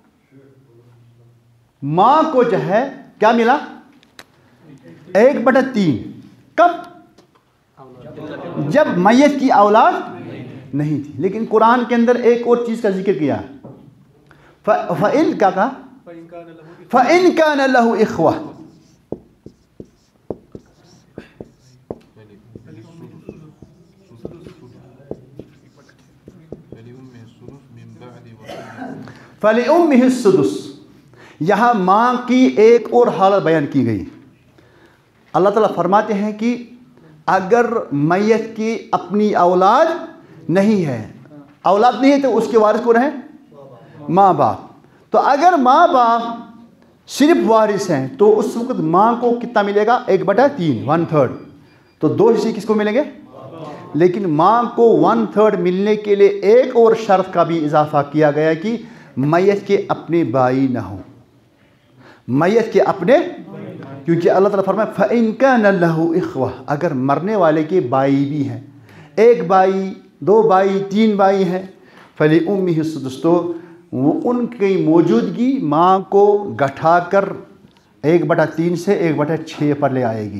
माँ को जो है क्या मिला? एक बटा तीन। कब? जब मैयत की औलाद नहीं थी। लेकिन कुरान के अंदर एक और चीज का जिक्र किया, फ़इन क्या कहा? फ़इन कान लहू इख्वा, फ़लिउम्मिही सुदुस। यहाँ माँ की एक और हालत बयान की गई। अल्लाह ताला फरमाते हैं कि अगर मैयत की अपनी औलाद नहीं है, औलाद नहीं है तो उसके वारिस कौन है? माँ बाप। तो अगर माँ बाप सिर्फ वारिस हैं तो उस वक्त माँ को कितना मिलेगा? एक बटा तीन, वन थर्ड। तो दो हिस्से किसको मिलेंगे? लेकिन माँ को वन थर्ड मिलने के लिए एक और शर्त का भी इजाफा किया गया कि मैयत के अपने भाई ना हो, मैयत के अपने, क्योंकि अल्लाह ताला फरमाया फ़इन कान लहू इख्वा, अगर मरने वाले के भाई भी हैं, एक भाई, दो भाई, तीन भाई हैं, फ़लिउम्मिही सुदुस, तो वो उनकी मौजूदगी माँ को गठाकर एक बटा तीन से एक बटा छः पर ले आएगी।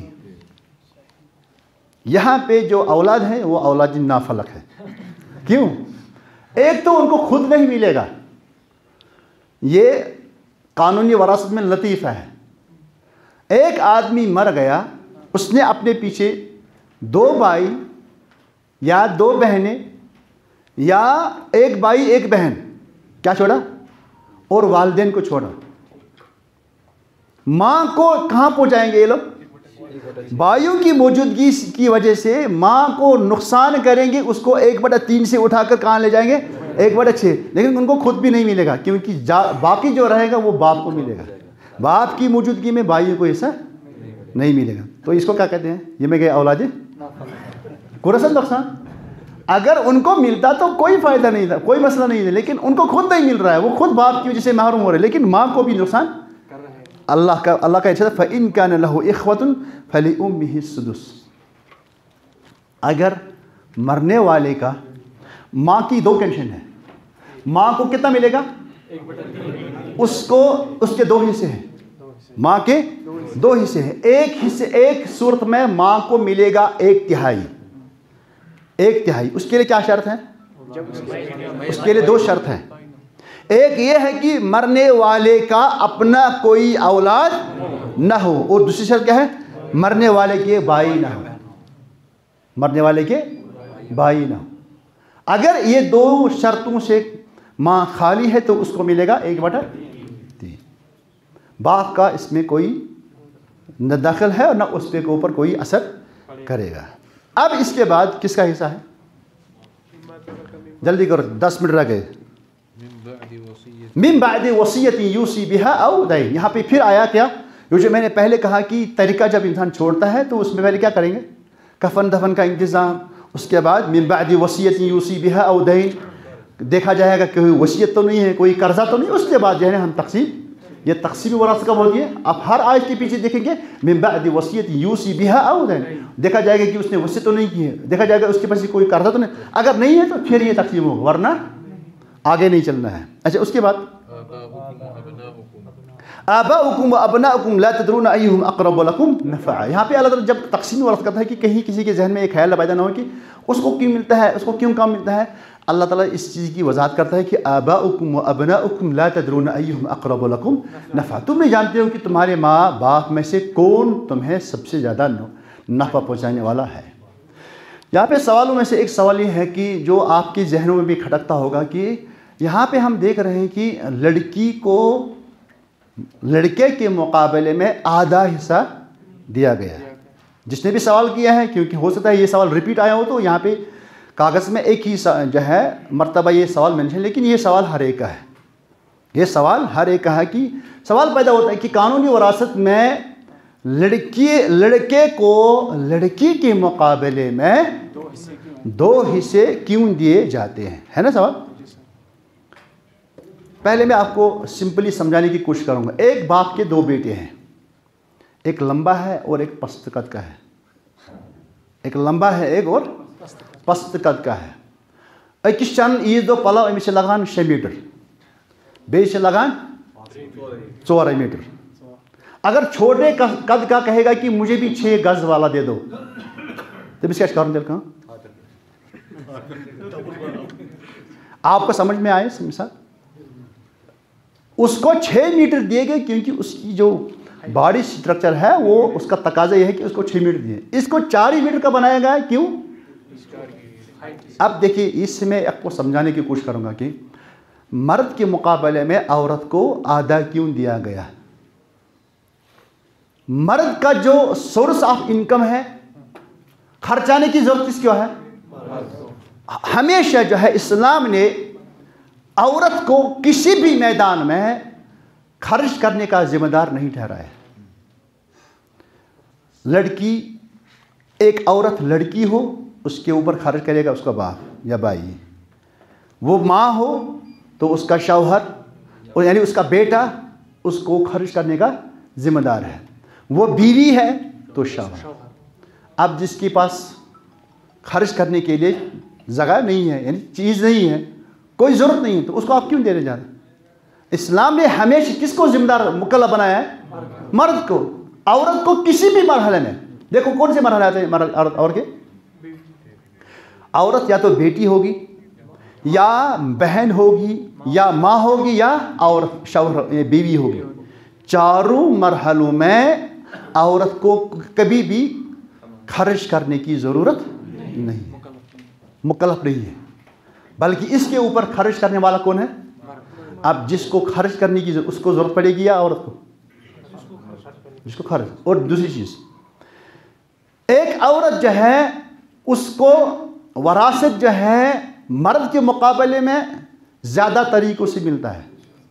यहाँ पे जो औलाद है वो औलाद नाफलक है। क्यों? एक तो उनको खुद नहीं मिलेगा, ये कानूनी वरासत में लतीफ़ा है। एक आदमी मर गया, उसने अपने पीछे दो भाई या दो बहनें या एक भाई एक बहन क्या छोड़ा? और वालिदैन को छोड़ा। माँ को कहाँ पहुँचाएंगे ये लोग? वायु की मौजूदगी की वजह से माँ को नुकसान करेंगे, उसको एक बटा तीन से उठाकर कहाँ ले जाएंगे? एक बटा छः। लेकिन उनको खुद भी नहीं मिलेगा, क्योंकि बाकी जो रहेगा वो बाप को मिलेगा। बाप की मौजूदगी में वायु को ऐसा नहीं मिलेगा। तो इसको क्या कहते हैं? ये में गए औलादे कुरसन नुकसान। अगर उनको मिलता तो कोई फ़ायदा नहीं था, कोई मसला नहीं था, लेकिन उनको खुद नहीं मिल रहा है, वो खुद बाप की वजह से महरूम हो रहे हैं, लेकिन माँ को भी नुकसान अल्लाह का अल्लाह का इरशाद फ़इन कान लहू इख्वतुन फलिउम्मिहि सुदुस। अगर मरने वाले का माँ की दो कंडीशन है, माँ को कितना मिलेगा? उसको उसके दो हिस्से हैं, माँ के दो हिस्से हैं। एक हिस्से एक सूरत में माँ को मिलेगा एक तिहाई, एक तिहाई। उसके लिए क्या शर्त है? उसके लिए दो शर्त हैं। एक ये है कि मरने वाले का अपना कोई औलाद न हो, और दूसरी शर्त क्या है? मरने वाले के भाई ना हो, मरने वाले के भाई ना हो। अगर ये दो शर्तों से माँ खाली है तो उसको मिलेगा एक बटा तीन। बाप का इसमें कोई न दखल है और न उसके ऊपर कोई असर करेगा। अब इसके बाद किसका हिस्सा है? जल्दी करो, दस मिनट रह गए। मिन बादी वसीयती यूसी बिहा औ दैन। यहाँ पे फिर आया क्या? जो जो मैंने पहले कहा कि तरीका जब इंसान छोड़ता है तो उसमें पहले क्या करेंगे? कफन दफन का इंतज़ाम, उसके बाद मिन बादी वसीयती यूसी बिहा औ दैन, देखा जाएगा कि कोई वसीयत तो नहीं है, कोई कर्जा तो नहीं, उसके बाद जो है हम तकसीम, ये तकसीम वरासत कब होती है? आप हर आयत के पीछे देखेंगे मिन बादी वसीयती यूसी बिहा औ दैन, देखा जाएगा कि उसने वसीयत तो नहीं की है, देखा जाएगा उसके पास कोई कर्जा तो नहीं, अगर नहीं है तो फिर ये तकसीम होगा, वरना आगे नहीं चलना है। अच्छा, उसके बाद आबाउकुम व अबनाउकुम ला तदरूना अय्युहुम अक़रबु लकुम नफ़अ। यहाँ पे अल्लाह ताला जब तकसीम वरासत करता है कि कहीं किसी के जहन में एक ख्याल पैदा ना हो कि उसको क्यों मिलता है, उसको क्यों काम मिलता है, अल्लाह ताला इस चीज़ की वजाहत करता है कि आबाउकुम व अबनाउकुम ला तदरूना अय्युहुम अक़रबु लकुम नफ़अ। तुम नहीं जानते हो कि तुम्हारे माँ बाप में से कौन तुम्हें सबसे ज़्यादा नफ़ा पहुँचाने वाला है। यहाँ पे सवालों में से एक सवाल ये है कि जो आपके जहनों में भी खटकता होगा कि यहाँ पे हम देख रहे हैं कि लड़की को लड़के के मुकाबले में आधा हिस्सा दिया गया। जिसने भी सवाल किया है, क्योंकि हो सकता है ये सवाल रिपीट आया हो, तो यहाँ पे कागज़ में एक ही जो है मर्तबा ये सवाल मेंशन, लेकिन ये सवाल हर एक का है, ये सवाल हर एक का है कि सवाल पैदा होता है कि कानूनी वरासत में लड़की लड़के को लड़की के मुकाबले में दो हिस्से क्यों दिए जाते हैं, है ना सवाल। पहले मैं आपको सिंपली समझाने की कोशिश करूंगा। एक बाप के दो बेटे हैं, एक लंबा है और एक पस्त कद का है, एक लंबा है एक और पस्त कद का है। अकिस चन ईद दो पला अमिस लगान शे मीटर, बेच लगान चौर मीटर। अगर छोटे कद का कहेगा कि मुझे भी छः गज वाला दे दो, तो क्या कारण दिल कहाँ आपको समझ में आए? मिसाल उसको छः मीटर दिए गए क्योंकि उसकी जो बॉडी स्ट्रक्चर है वो उसका तकाजा यह है कि उसको छः मीटर दिए, इसको चार ही मीटर का बनाया गया है। क्यों? अब देखिए, इसमें आपको समझाने की कोशिश करूंगा कि मर्द के मुकाबले में औरत को आधा क्यों दिया गया। मर्द का जो सोर्स ऑफ इनकम है, खर्चाने की जरूरत किस क्यों है? हमेशा जो है इस्लाम ने औरत को किसी भी मैदान में खर्च करने का जिम्मेदार नहीं ठहराया है। लड़की, एक औरत लड़की हो, उसके ऊपर खर्च करेगा उसका बाप या भाई। वो माँ हो तो उसका शौहर और यानी उसका बेटा उसको खर्च करने का जिम्मेदार है। वो बीवी है तो शौहर। अब जिसके पास खर्च करने के लिए जगह नहीं है, यानी चीज़ नहीं है, कोई ज़रूरत नहीं है, तो उसको आप क्यों देने जा रहे हैं? इस्लाम ने हमेशा किसको जिम्मेदार मुकल्लफ बनाया है? मर्द को। औरत को किसी भी मरहले में, देखो कौन से मरहले आते हैं मर्द और के? औरत या तो बेटी होगी या बहन होगी या माँ होगी या औरत शौहर बीवी होगी। चारों मरहलों में औरत को कभी भी खर्च करने की ज़रूरत नहीं, मुकल्लफ नहीं है, बल्कि इसके ऊपर खर्च करने वाला कौन है? अब जिसको खर्च करने की उसको ज़रूरत पड़ेगी या औरत को? इसको खर्च। और दूसरी चीज़, एक औरत जो है उसको वरासत जो है मर्द के मुकाबले में ज़्यादा तरीक़ों से मिलता है,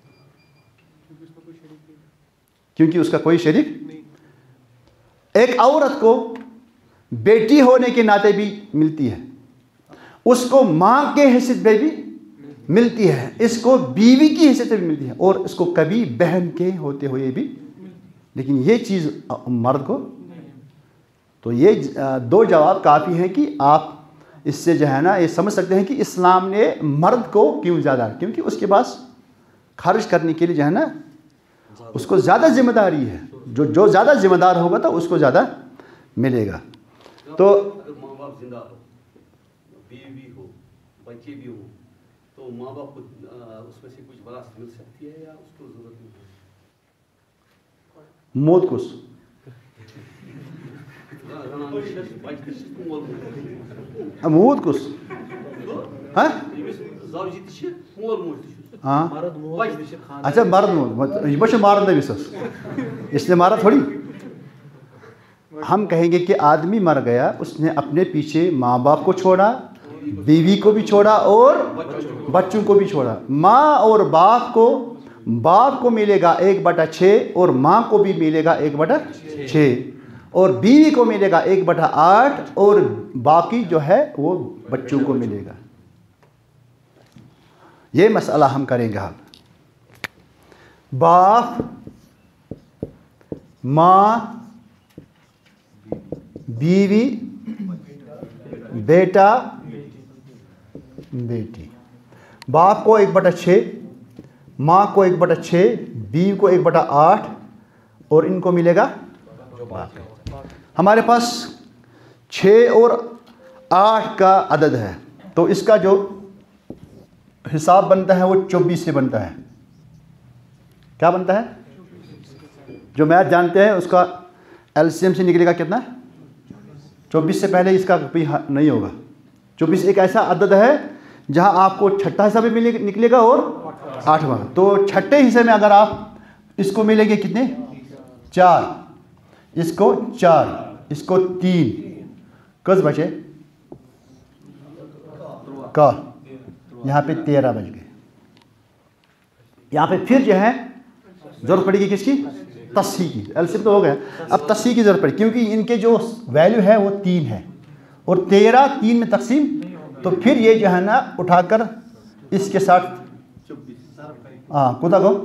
क्योंकि उसका कोई शरीक नहीं। एक औरत को बेटी होने के नाते भी मिलती है, उसको माँ के हैसियत में भी मिलती है, इसको बीवी की हैसियत में भी मिलती है, और इसको कभी बहन के होते हुए भी। लेकिन ये चीज़ मर्द को, तो ये दो जवाब काफ़ी हैं कि आप इससे जो है ना ये समझ सकते हैं कि इस्लाम ने मर्द को क्यों ज़्यादा, क्योंकि उसके पास खर्च करने के लिए जो है ना उसको ज़्यादा जिम्मेदारी है। जो जो ज़्यादा जिम्मेदार होगा तो उसको ज़्यादा मिलेगा। तो माँ बाप जिंदा हो, बीवी भी हो, बच्चे भी हो, तो माँ बाप को उसमें से कुछ वरासत मिल सकती है या उसको जरूरत नहीं है? मौत कुछ मौत कुछ हाँ हाँ अच्छा मर्द मौत ये बच्चे मारन दे इसलिए मारा थोड़ी। हम कहेंगे कि आदमी मर गया, उसने अपने पीछे माँ बाप को छोड़ा, बीवी को भी छोड़ा और बच्चों को भी छोड़ा। माँ और बाप को बाप को मिलेगा एक बटा छः और माँ को भी मिलेगा एक बटा छः और बीवी को मिलेगा एक बटा आठ और बाकी जो है वो बच्चों को मिलेगा। ये मसला हम करेंगे। हम बाप, माँ, बीवी, बेटा, बेटी। बाप को एक बटा छः, माँ को एक बटा छः, बीवी को एक बटा आठ और इनको मिलेगा। हमारे पास छः और आठ का अदद है, तो इसका जो हिसाब बनता है वो चौबीस से बनता है। क्या बनता है? जो मैथ जानते हैं उसका एलसीएम से निकलेगा कितना? चौबीस से पहले इसका कोई नहीं होगा। चौबीस एक ऐसा अदद है जहां आपको छठा हिस्सा भी मिले निकलेगा और आठवां। तो छठे हिस्से में अगर आप इसको मिलेंगे कितने? चार, इसको चार, इसको तीन, कस बचे का, यहाँ पे तेरह बच गए। यहाँ पे फिर जो है जरूरत पड़ेगी किसकी? तस्सी की। एलसीएम तो हो गया, अब तस्सी की जरूरत पड़ेगी क्योंकि इनके जो वैल्यू है वो तीन है और तेरह तीन में तकसीम, तो फिर ये जो है ना उठाकर इसके साथ हाँ खुदा को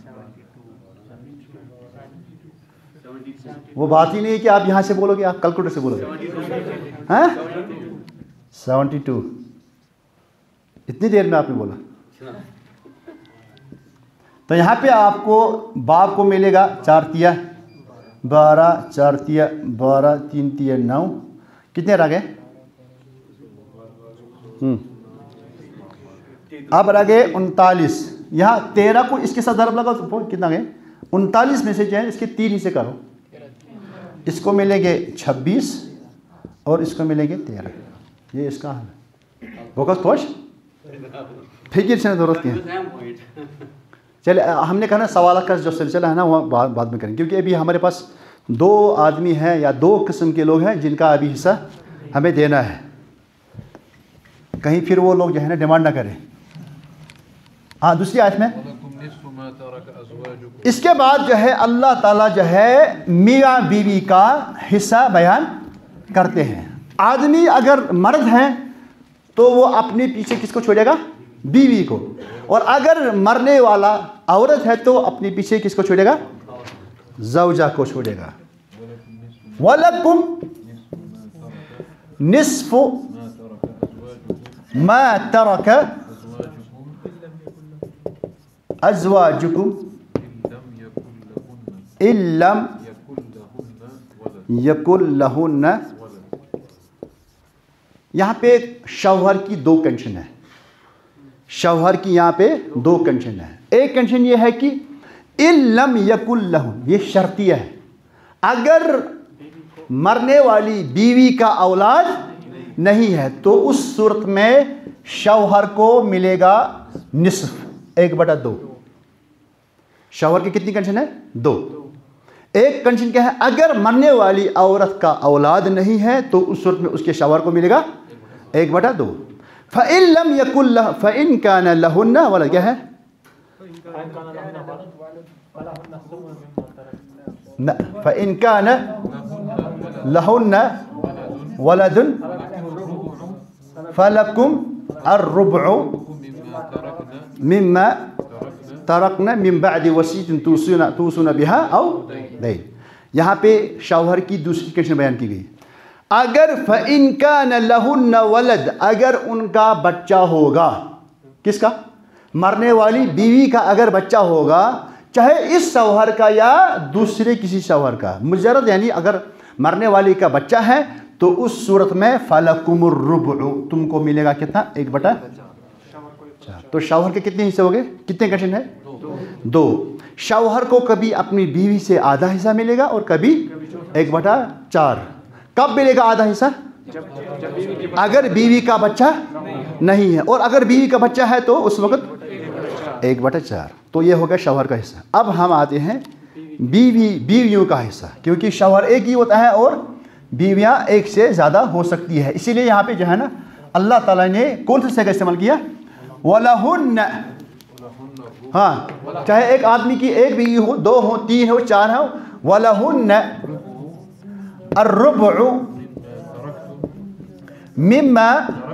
वो बात ही नहीं है कि आप यहाँ से बोलोगे, आप कैलकुलेटर से बोलोगे। हाँ सेवेंटी टू इतनी देर में आपने बोला। तो यहाँ पे आपको बाप को मिलेगा चार तिया बारह, चार तिया बारह, तीन तिया नौ, कितने रह गए? अब रह गए उनतालीस। यहाँ तेरह को इसके साथ ضرب लगा तो कितना गए? उनतालीस में से जो है इसके तीन हिस्से करो, इसको मिलेंगे छब्बीस और इसको मिलेंगे तेरह। ये इसका है फोकस पोश फिक्र से जरूरत नहीं है। चले हमने कहा ना सवाल का जो सिलसिला है ना वह बाद बाद में करेंगे, क्योंकि अभी हमारे पास दो आदमी हैं या दो किस्म के लोग हैं जिनका अभी हिस्सा हमें देना है, कहीं फिर वो लोग जो है ना डिमांड ना करें। हाँ दूसरी आयत में इसके बाद जो है अल्लाह ताला जो है मियाँ बीवी का हिस्सा बयान करते हैं। आदमी अगर मर्द है तो वो अपने पीछे किसको छोड़ेगा? बीवी को। और अगर मरने वाला औरत है तो अपने पीछे किसको छोड़ेगा? ज़ौजा को छोड़ेगा। वलकुम निस्फु मा तरक अज़वाजुकुम इल्लम यकुल लहुन्ना। यहाँ पे शौहर की दो कंडीशन है। शौहर की यहाँ पे दो कंडीशन है। एक कंडीशन ये है कि इल्लम यकुल लहु, ये शर्तिया है, अगर मरने वाली बीवी का औलाद नहीं है तो उस सूरत में शौहर को मिलेगा निस्फ, एक बटा दो। शौहर की कितनी कंडीशन है? दो। एक कंडीशन क्या है, अगर मरने वाली औरत का औलाद नहीं है तो उस सूरत में उसके शौहर को मिलेगा एक बटा दो। फ़इन लम यकुल लह फ़इन कान लहुन्ना वाला क्या है न फ़इन कान लहुन्ना वलदुन फलकुम अर्रुबउ मिम्मा तरकना मिन बअदि वसीयतिन तूसूना तूसूना बिहा औ दैन। यहाँ पे शौहर की दूसरी कंडीशन बयान की गई, अगर फ़इन कान लहुन्ना वलद, अगर उनका बच्चा होगा, किसका, मरने वाली बीवी का अगर बच्चा होगा, चाहे इस शौहर का या दूसरे किसी शौहर का, मुजर्रद यानी अगर मरने वाली का बच्चा है तो उस सूरत में फलकुमुर रुबउ, तुमको मिलेगा कितना, एक बटा चार। तो शौहर के कितने हिस्से हो गए, कितने कंडीशन है, दो। शौहर को कभी अपनी बीवी से आधा हिस्सा मिलेगा और कभी एक बटा चार। कब मिलेगा आधा हिस्सा, अगर बीवी का बच्चा नहीं है, और अगर बीवी का बच्चा है तो उस वक्त एक बटा चार। तो ये हो गया शौहर का हिस्सा। अब हम आते हैं बीवी बीवियों का हिस्सा, क्योंकि शौहर एक ही होता है और बीवियां एक से ज़्यादा हो सकती है, इसीलिए यहाँ पे जो है ना अल्लाह ताला ने कौन सा का इस्तेमाल किया, वलहुन्न। हाँ, चाहे एक आदमी की एक बीवी हो, दो हो, तीन हो, चार हो, वलहुन्न अर्रुबउ मिम्मा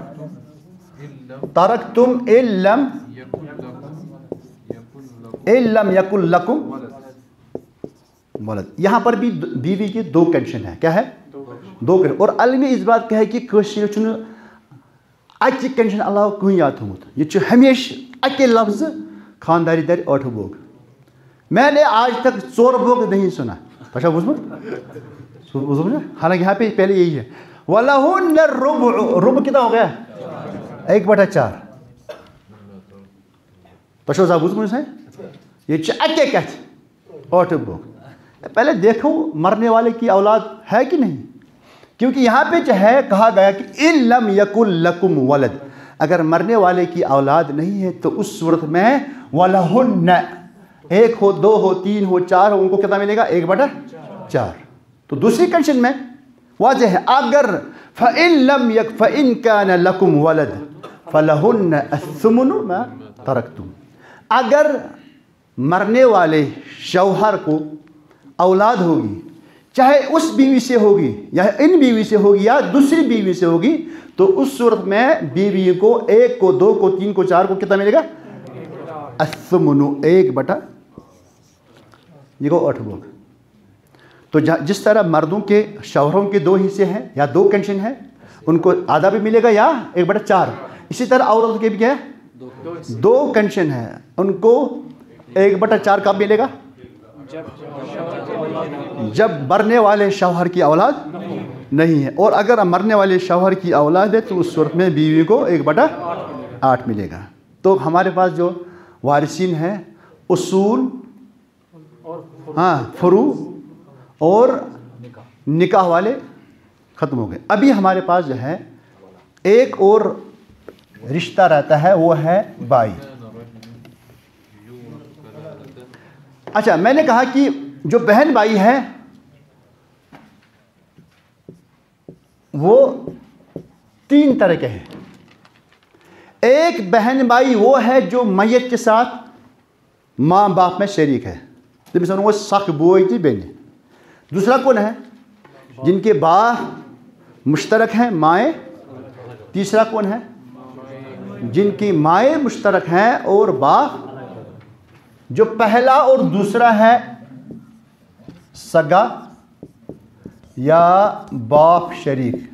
तरकतुम इल्लम इल्लम यकुल लकुम वलद। यहाँ पर भी बीवी की दो कंडीशन है, क्या है, दो कंडीशन। और अलमी इस बात का है कि कशीर चुन अचि कंडीशन अलावा कहीं याद थोमुत, ये हमेशा अके लफ्ज खानदारी दर आठ बोग। मैंने आज तक चोर बोग नहीं सुना, अच्छा बुझ, हालांकि यहाँ पे पहले यही है, वलहुन्न रुबउ, रुब कितना हो गया, एक बटा चार। पशो साहब बुझ है ये अके क्या आठ बोग। पहले देखो मरने वाले की औलाद है कि नहीं, क्योंकि यहाँ पे जो है कहा गया कि इन लम यकुल लकुम वलद, अगर मरने वाले की औलाद नहीं है तो उस सूरत में वलहुन्न, एक हो, दो हो, तीन हो, चार हो, उनको कितना मिलेगा, एक बटा चार। तो दूसरी कंडीशन में वाज़ेह है, अगर फ़इन लम यक फ़इन कान लकुम वलद फलहुन्न अस्सुमुनु मा तरकतुम, अगर मरने वाले शौहर को औलाद होगी, चाहे उस बीवी से होगी या इन बीवी से होगी या दूसरी बीवी से होगी, तो उस सूरत में बीवी को एक को, दो को, तीन को, चार को कितना मिलेगा, अस्सुमुनु, एक बटा ये को आठ बोग। तो जिस तरह मर्दों के शौहरों के दो हिस्से हैं या दो कंडीशन है, उनको आधा भी मिलेगा या एक बटा चार, इसी तरह औरतों के भी क्या है, दो कंडीशन है, उनको एक बटा चार कब मिलेगा, जब मरने वाले शौहर की औलाद नहीं है, और अगर मरने वाले शौहर की औलाद है तो उस सूरत में बीवी को एक बटा आठ मिलेगा। तो हमारे पास जो वारिसीन हैं उसूल, हाँ, फुरू और निकाह वाले ख़त्म हो गए। अभी हमारे पास जो है एक और रिश्ता रहता है, वो है बाई। अच्छा, मैंने कहा कि जो बहन भाई है वो तीन तरह के हैं। एक बहन भाई वो है जो मैयत के साथ माँ बाप में शरीक है, तो वो सख बोई थी बहन। दूसरा कौन है, जिनके बाप मुश्तरक हैं, माएँ। तीसरा कौन है, जिनकी माएँ मुश्तरक हैं और बाप। जो पहला और दूसरा है सगा या बाप शरीक,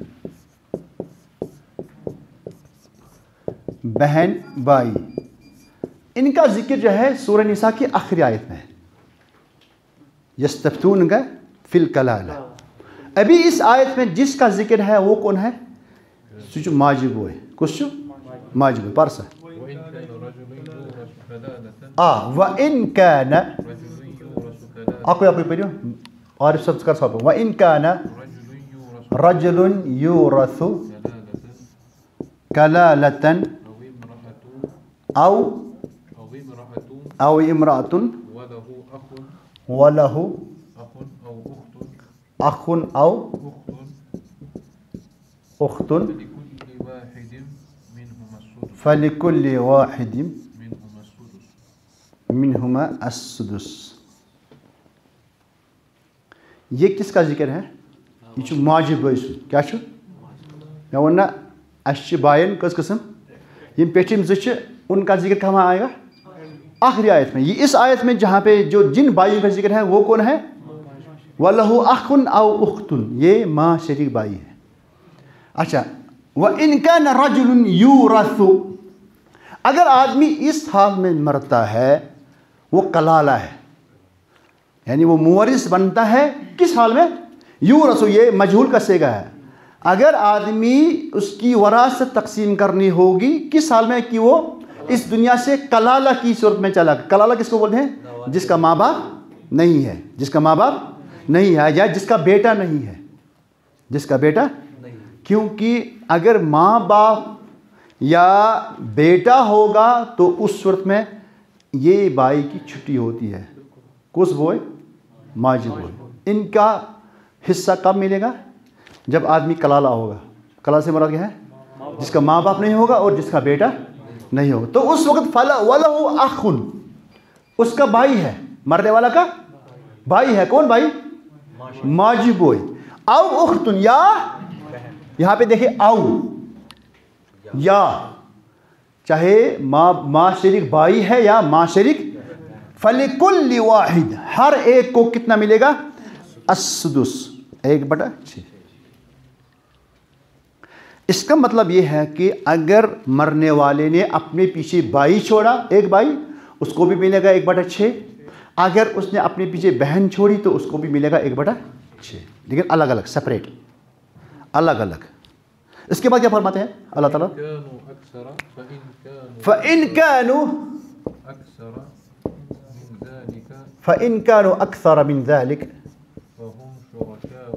बहन भाई, इनका जिक्र जो है सूरह निसा की आखिरी आयत में है, यस्तफ्तूनका फिल कलाला। अभी इस आयत में जिसका जिक्र है वो कौन है, सुचु माजिबो है, कुछ माजिबो परसा आ व इन काना आपको आपको पढ़ियो और सब कर सकते हो। व इन काना रजुलुन युरसु कलालतन औ औ इम्रातुन वलहु अखुन औ أخت उख्तुन فلكل واحد منهما السدس फलिकुल्लि वाहिदिम منهما السدس मिनहुमा अस्सुदुस। ये किसका जिक्र है? ये छु माजिद बाई सुन। क्या छु? मैं वन्ना अश बायन कस किस्म यम पेटिम ज उनका जिक्र कहाँ आएगा? आखिरी आयत में। ये इस आयत में जहाँ पे जो जिन भाइयों का जिक्र है वो कौन है? वलहु अखुन औ उख्तुन, ये माँ शरीक भाई है। अच्छा, व इन कान रजुलुन यूरथु, अगर आदमी इस हाल में मरता है वो कलाला है, यानी वो मुवरिस बनता है किस हाल में? यूरथु, ये मजहूल का सेगा है। अगर आदमी उसकी वरासत तकसीम करनी होगी किस हाल में? कि वो इस दुनिया से कलाला की सूरत में चला। कलाला किसको बोलते हैं? जिसका माँ बाप नहीं है, जिसका माँ बाप नहीं है, या जिसका बेटा नहीं है, जिसका बेटा नहीं। क्योंकि अगर माँ बाप या बेटा होगा तो उस सूरत में ये भाई की छुट्टी होती है। कुछ बोए माजिद बोए। इनका हिस्सा कब मिलेगा? जब आदमी कलाला होगा। कलाला से मरा क्या है? जिसका माँ बाप नहीं होगा और जिसका बेटा नहीं होगा। तो उस वक्त फला वलहु अखुन, उसका भाई है, मरने वाला का भाई है। कौन भाई? माजी बोई। औ उख्तुन, या यहाँ पे देखिए औ या, चाहे माँ माँ शरीक भाई है या माँ शरीक, फलिकुल्लि वाहिद, हर एक को कितना मिलेगा? अस्सुदुस, एक बटा छः। इसका मतलब यह है कि अगर मरने वाले ने अपने पीछे भाई छोड़ा, एक भाई, उसको भी मिलेगा एक बटा छः। अगर उसने अपने पीछे बहन छोड़ी तो उसको भी मिलेगा एक बटा छः, लेकिन अलग अलग, सेपरेट, अलग अलग। इसके बाद क्या फरमाते हैं अल्लाह ताला? كانوا أكثر فإن كانوا फ़इन कानू أكثر من ذلك फ़इन कानू अक्सर मिन ज़ालिक فهم شركاء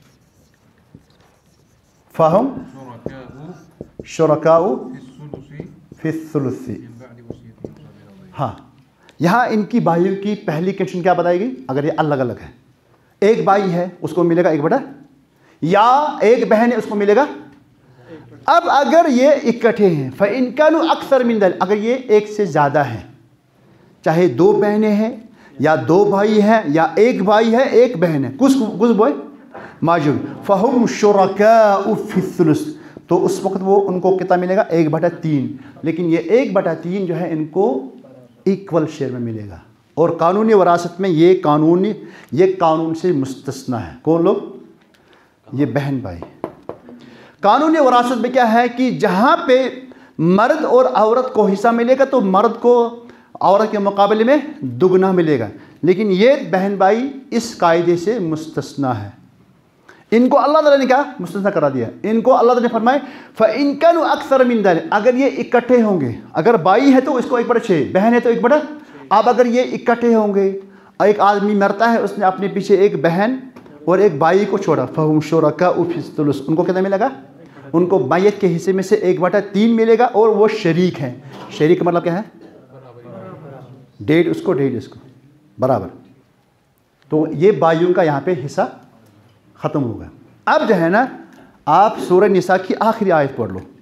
फ़हुम شركاء शुरकाउ في السدس फ़िस्सुलुसी। من بعد وصية يوصى بها غيره. हाँ, यहाँ इनकी भाइयों की पहली कंडीशन क्या बताई गई? अगर ये अलग अलग है, एक भाई है उसको मिलेगा एक बटा, या एक बहन है उसको मिलेगा। अब अगर ये इकट्ठे हैं, फ़इन कानू अक्सर मिन ज़ालिक, अगर ये एक से ज़्यादा है, चाहे दो बहनें हैं या दो भाई हैं या एक भाई है एक बहन है, कुछ कुछ बॉय माजूद, फ़हुम शुरकाउ फ़िस्सुलुस, तो उस वक्त वो उनको कितना मिलेगा? एक बटा तीन। लेकिन ये एक बटा तीन जो है इनको इक्वल शेयर में मिलेगा। और कानूनी वरासत में ये कानूनी ये कानून से मुस्तस्ना है। कौन लोग? ये बहन भाई। कानूनी वरासत में क्या है कि जहाँ पे मर्द और औरत को हिस्सा मिलेगा तो मर्द को औरत के मुकाबले में दुगना मिलेगा, लेकिन ये बहन भाई इस कायदे से मुस्तस्ना है। इनको अल्लाह ताला ने क्या मुस्तस्ना करा दिया? इनको अल्लाह ताला ने फरमाए फ़इन कानू अक्सर मिन ज़ालिक, अगर ये इकट्ठे होंगे, अगर भाई है तो इसको एक बटा छः, बहन है तो एक बटा। अब अगर ये इकट्ठे होंगे, एक आदमी मरता है, उसने अपने पीछे एक बहन और एक भाई को छोड़ा, फ़हुम शुरकाउ फ़िस्सुलुस, उनको कितना मिलेगा? उनको मैयत के हिस्से में से एक बटा तीन मिलेगा। और वो शरीक हैं। शरीक का मतलब क्या है? डेढ़ उसको डेढ़ इसको बराबर। तो ये भाइयों का यहाँ पे हिस्सा ख़त्म होगा। अब जो है ना, आप सूरह निसा की आखिरी आयत पढ़ लो।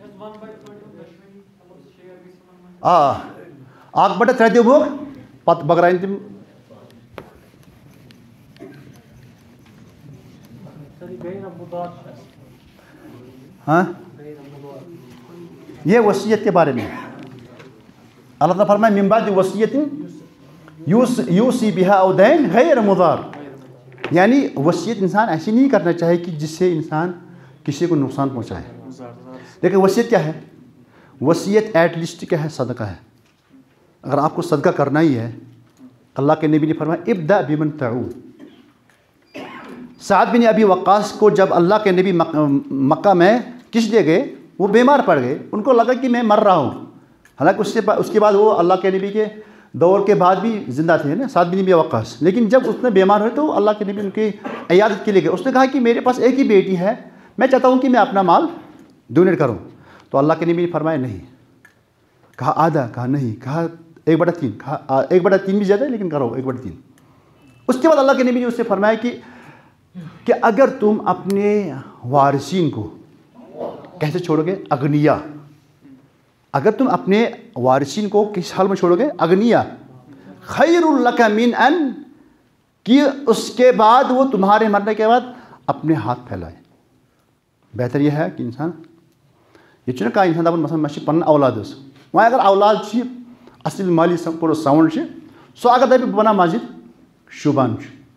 आ आग बटा त्रेदे भोग पत बगराइन तिम हाँ, ये वसीयत के बारे में अल्लाह ताला फरमाए मिन बाद वसीयतिन यूस यूसी बिहा औ दैन गैर मुदार, यानी वसीयत इंसान ऐसी नहीं करना चाहिए कि जिससे इंसान किसी को नुकसान पहुंचाए। लेकिन वसीयत क्या है? वसीयत एटलीस्ट क्या है? सदका है। अगर आपको सदका करना ही है, अल्लाह के नबी ने फरमाया इब्दा बिमन तऊल। साद बिन अबी वक्कास को जब अल्लाह के नबी मक्का में किस लिए गए? वो बीमार पड़ गए, उनको लगा कि मैं मर रहा हूँ। हालांकि उससे उसके बाद वो अल्लाह के नबी के दौर के बाद भी ज़िंदा थे ना, साद बिन अबी वक्कास। लेकिन जब उसने बीमार हुए तो अल्लाह के नबी उनकी इयादत के लिए गए। उसने कहा कि मेरे पास एक ही बेटी है, मैं चाहता हूँ कि मैं अपना माल डोनेट करूँ। तो अल्लाह के नबी ने फरमाया नहीं। कहा आधा, कहा नहीं, कहा एक बटा तीन, कहा एक बटा तीन भी ज़्यादा है लेकिन करो एक बटा तीन। उसके बाद अल्लाह के नबी ने उससे फरमाया कि कि अगर तुम अपने वारिसीन को कैसे छोड़ोगे? अगनिया। अगर तुम अपने वारिसीन को किस हाल में छोड़ोगे? अगनिया। खैरुल लका मिन अन, कि उसके बाद वो तुम्हारे मरने के बाद अपने हाथ फैलाए। बेहतर यह है कि इंसान ये चुना का इंसान दावन मसल मशी पन औलाद वहाँ अगर औलाद छी असल माली पूरा साउंड छी सो अगर दबी बना मस्जिद शुभान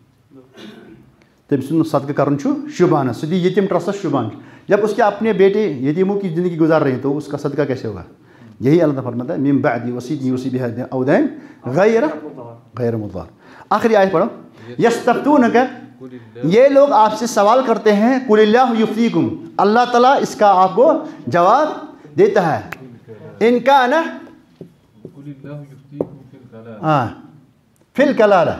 तम सुन सदका करन शुभान सो दी यतीम ट्रस्ट शुभान। जब उसके अपने बेटे यतीमों की ज़िंदगी गुजार रहे हैं तो उसका सदका कैसे होगा? यही अल्लाह फरमाता है मिन बअदी वसीयतिन यूसी बिहा औ दैन गैर गैर मुद्दार। आखिरी आयत पढ़ो। यस्तफ्तूनका, ये लोग आपसे सवाल करते हैं, कुलिल्लाहु युफ्तीकुम, अल्लाह ताला इसका आपको जवाब देता है। इनका ना हाँ फिल कलाला,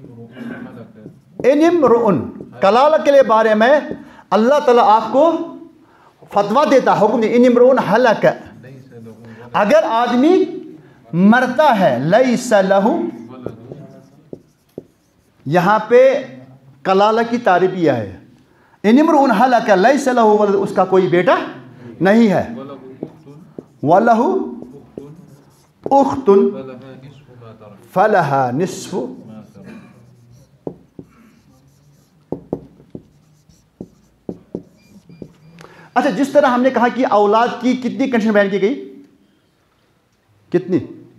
इनिमरुन कलाला के लिए बारे में अल्लाह ताला आपको फतवा देता, हुक्म दे। इनिमरुन हलक, अगर आदमी मरता है, लैसा लहू, यहाँ पे कलाला की तारीफ यह है। इनिमरुन हलक लैसा लहू वलद, उसका कोई बेटा नहीं है। वलहु उख्तुन फलहा निस्फु, अच्छा जिस तरह हमने कहा कि औलाद की कितनी कंडीशन बयान की गई? कितनी?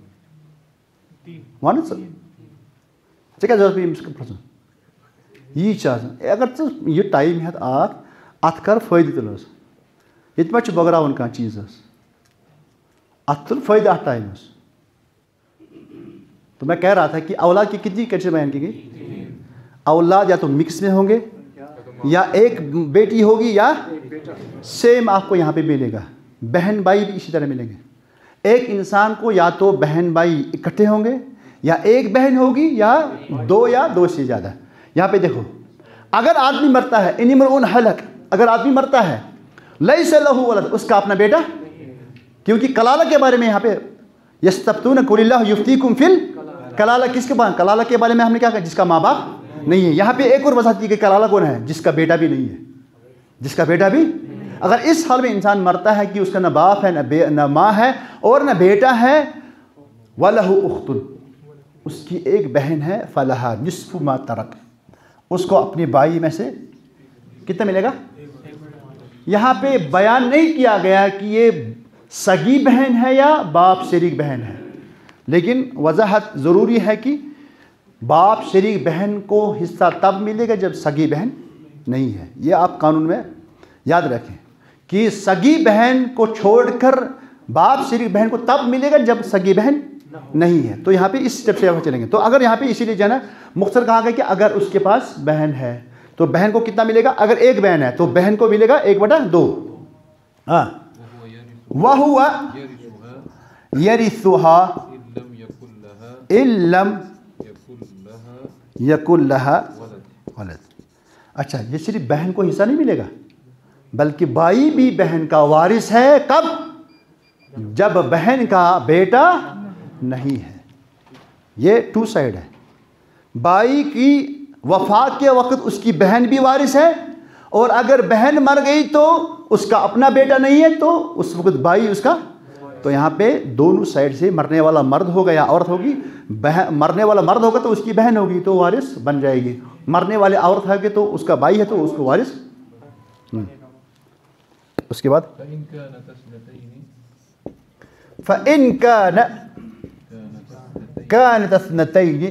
वन सर क्या जरूरत यी अगर च यह टाइम है आख अत कर फायदे तुल ये बगरावन कह चीज अत तुल फायदे अत टाइम। तो मैं कह रहा था कि औलाद की कितनी कंडीशन बयान की गई? औलाद या तो मिक्स में होंगे, या एक बेटी होगी, या सेम आपको यहाँ पे मिलेगा। बहन भाई भी इसी तरह मिलेंगे। एक इंसान को या तो बहन भाई इकट्ठे होंगे, या एक बहन होगी, या दो या दो से ज़्यादा। यहाँ पे देखो, अगर आदमी मरता है, इनिमरुन हलक, अगर आदमी मरता है, लैसा लहू वलद, उसका अपना बेटा, क्योंकि कलाला के बारे में यहाँ पे यस्तफ्तून कुलिल्लाहु युफ्तीकुम फिल कलाला, किसके बारे? कलाला के बारे में हमने क्या कहा? जिसका माँ बाप नहीं है। यहाँ पे एक और वजाहत की कि कलाला कौन है? जिसका बेटा भी नहीं है, जिसका बेटा भी। अगर इस हाल में इंसान मरता है कि उसका न बाप है, न बे न माँ है और न बेटा है, वलहु उख्तुन, उसकी एक बहन है, फलहा निस्फु मा तरक, उसको अपनी बाई में से कितना मिलेगा? यहाँ पे बयान नहीं किया गया कि ये सगी बहन है या बाप शरीक बहन है, लेकिन वजाहत ज़रूरी है कि बाप शरीक बहन को हिस्सा तब मिलेगा जब सगी बहन नहीं है। ये आप कानून में याद रखें कि सगी बहन को छोड़कर बाप शरीक बहन को तब मिलेगा जब सगी बहन नहीं है। तो यहाँ पे इस स्टेप से हम चलेंगे। तो अगर यहाँ पे इसीलिए जो है ना मुख्तसर कहा गया कि अगर उसके पास बहन है तो बहन को कितना मिलेगा? अगर एक बहन है तो बहन को मिलेगा एक बटा दो। हाँ, वह हुआ यरिसुहा इल्लम यकुल लहा वलद। अच्छा, ये सिर्फ बहन को हिस्सा नहीं मिलेगा, बल्कि भाई भी बहन का वारिस है। कब? जब बहन का बेटा नहीं है। ये टू साइड है। भाई की वफात के वक्त उसकी बहन भी वारिस है, और अगर बहन मर गई तो उसका अपना बेटा नहीं है तो उस वक्त भाई उसका। तो यहाँ पे दोनों साइड से मरने वाला मर्द होगा या औरत होगी, बहन मरने वाला मर्द होगा तो उसकी बहन होगी तो वारिस बन जाएगी, मरने वाले औरत है तो उसका भाई है तो उसको वारिस। उसके बाद फ़इन कान कानत इस्नतैनि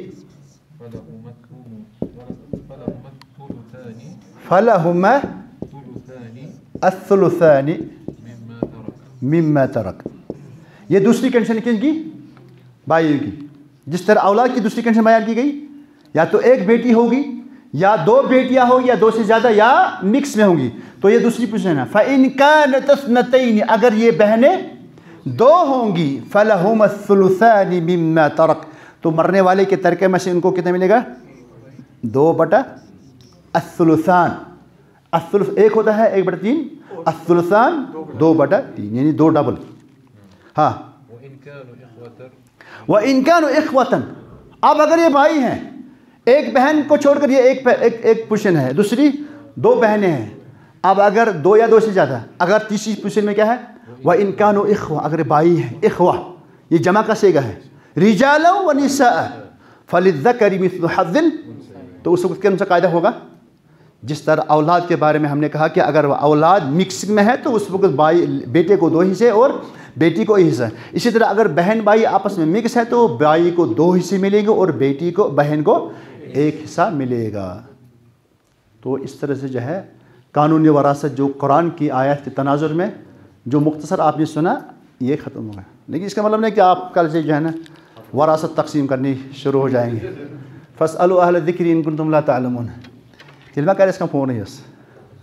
फलहुमा अस्सुलुसानि मिम्मा तरक। ये दूसरी कंडीशन किसकी? भाई की। जिस तरह औलाद की दूसरी कंडीशन बयान की गई, या तो एक बेटी होगी, या दो बेटियां होगी, या दो से ज़्यादा, या मिक्स में होंगी। तो ये दूसरी पोजीशन है। फ़इन कानत इस्नतैनि, अगर ये बहनें दो होंगी, फलहुमा अस्सुलुसानि मिम्मा तरक, तो मरने वाले के तरके में से इनको कितना मिलेगा? दो बटा अस्सुलुसान। अस्सुलुस एक होता है एक बटा तीन, अस्सुलुसान दो बटा तीन, यानी दो डबल। हाँ, व इनकानु इख्वतन, अब अगर ये भाई हैं, एक बहन को छोड़कर ये एक एक, एक पोजीशन है, दूसरी दो बहनें हैं। अब अगर दो या दो से ज़्यादा, अगर तीसरी पोजीशन में क्या है, वह इनकानो इख्वा, अगर भाई है, इख्वा ये जमा का सेगा है, रिजाला व निसा फलिज़्ज़करि मिस्लु हज़्ज़िल, तो उस वक्त के अनुसार कायदा होगा। जिस तरह औलाद के बारे में हमने कहा कि अगर वह औलाद मिक्सिंग में है तो उस वक्त भाई बेटे को दो हिस्से और बेटी को एक हिस्सा। इसी तरह अगर बहन भाई आपस में मिक्स है तो भाई को दो हिस्से मिलेंगे और बेटी को बहन को एक हिस्सा मिलेगा। तो इस तरह से जो है कानूनी वरासत जो कुरान की आयत के तनाजुर में जो मुख्तसर आपने सुना ये ख़त्म हो गया। लेकिन इसका मतलब नहीं कि आप कल से जो है ना वरासत तकसीम करनी शुरू हो जाएंगे। फस्अलू अहल ज़िक्रि इन कुंतुम ला तअलमून। चिल्मा कर इसका फ़ोन है बस,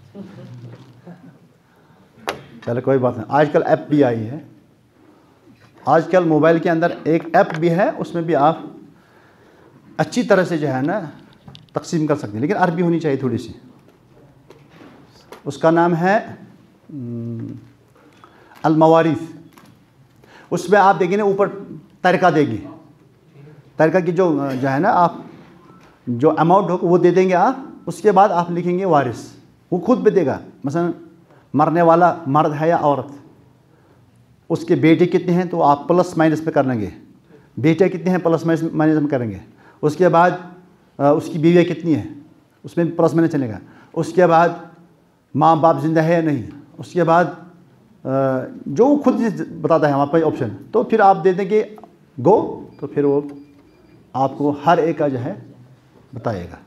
चलो कोई बात नहीं। आजकल ऐप भी आई है, आजकल मोबाइल के अंदर एक ऐप भी है, उसमें भी आप अच्छी तरह से जो है ना तकसीम कर सकते हैं, लेकिन अरबी होनी चाहिए थोड़ी सी। उसका नाम है अल-मवारिस। उसमें आप देखेंगे ऊपर तरीका देगी, तरीका की जो जो है ना आप जो अमाउंट हो वो दे देंगे आप, उसके बाद आप लिखेंगे वारिस, वो खुद भी देगा। मसलन मरने वाला मर्द है या औरत, उसके बेटे कितने हैं तो आप प्लस माइनस पे कर लेंगे, बेटे कितने हैं प्लस माइनस माइनस में करेंगे। उसके बाद उसकी बीवियाँ कितनी हैं उसमें प्लस माइनस चलेगा। उसके बाद माँ बाप जिंदा है या नहीं, उसके बाद जो खुद बताता है हमारे पास ऑप्शन, तो फिर आप दे देंगे गो, तो फिर वो आपको हर एक का जो है बताएगा।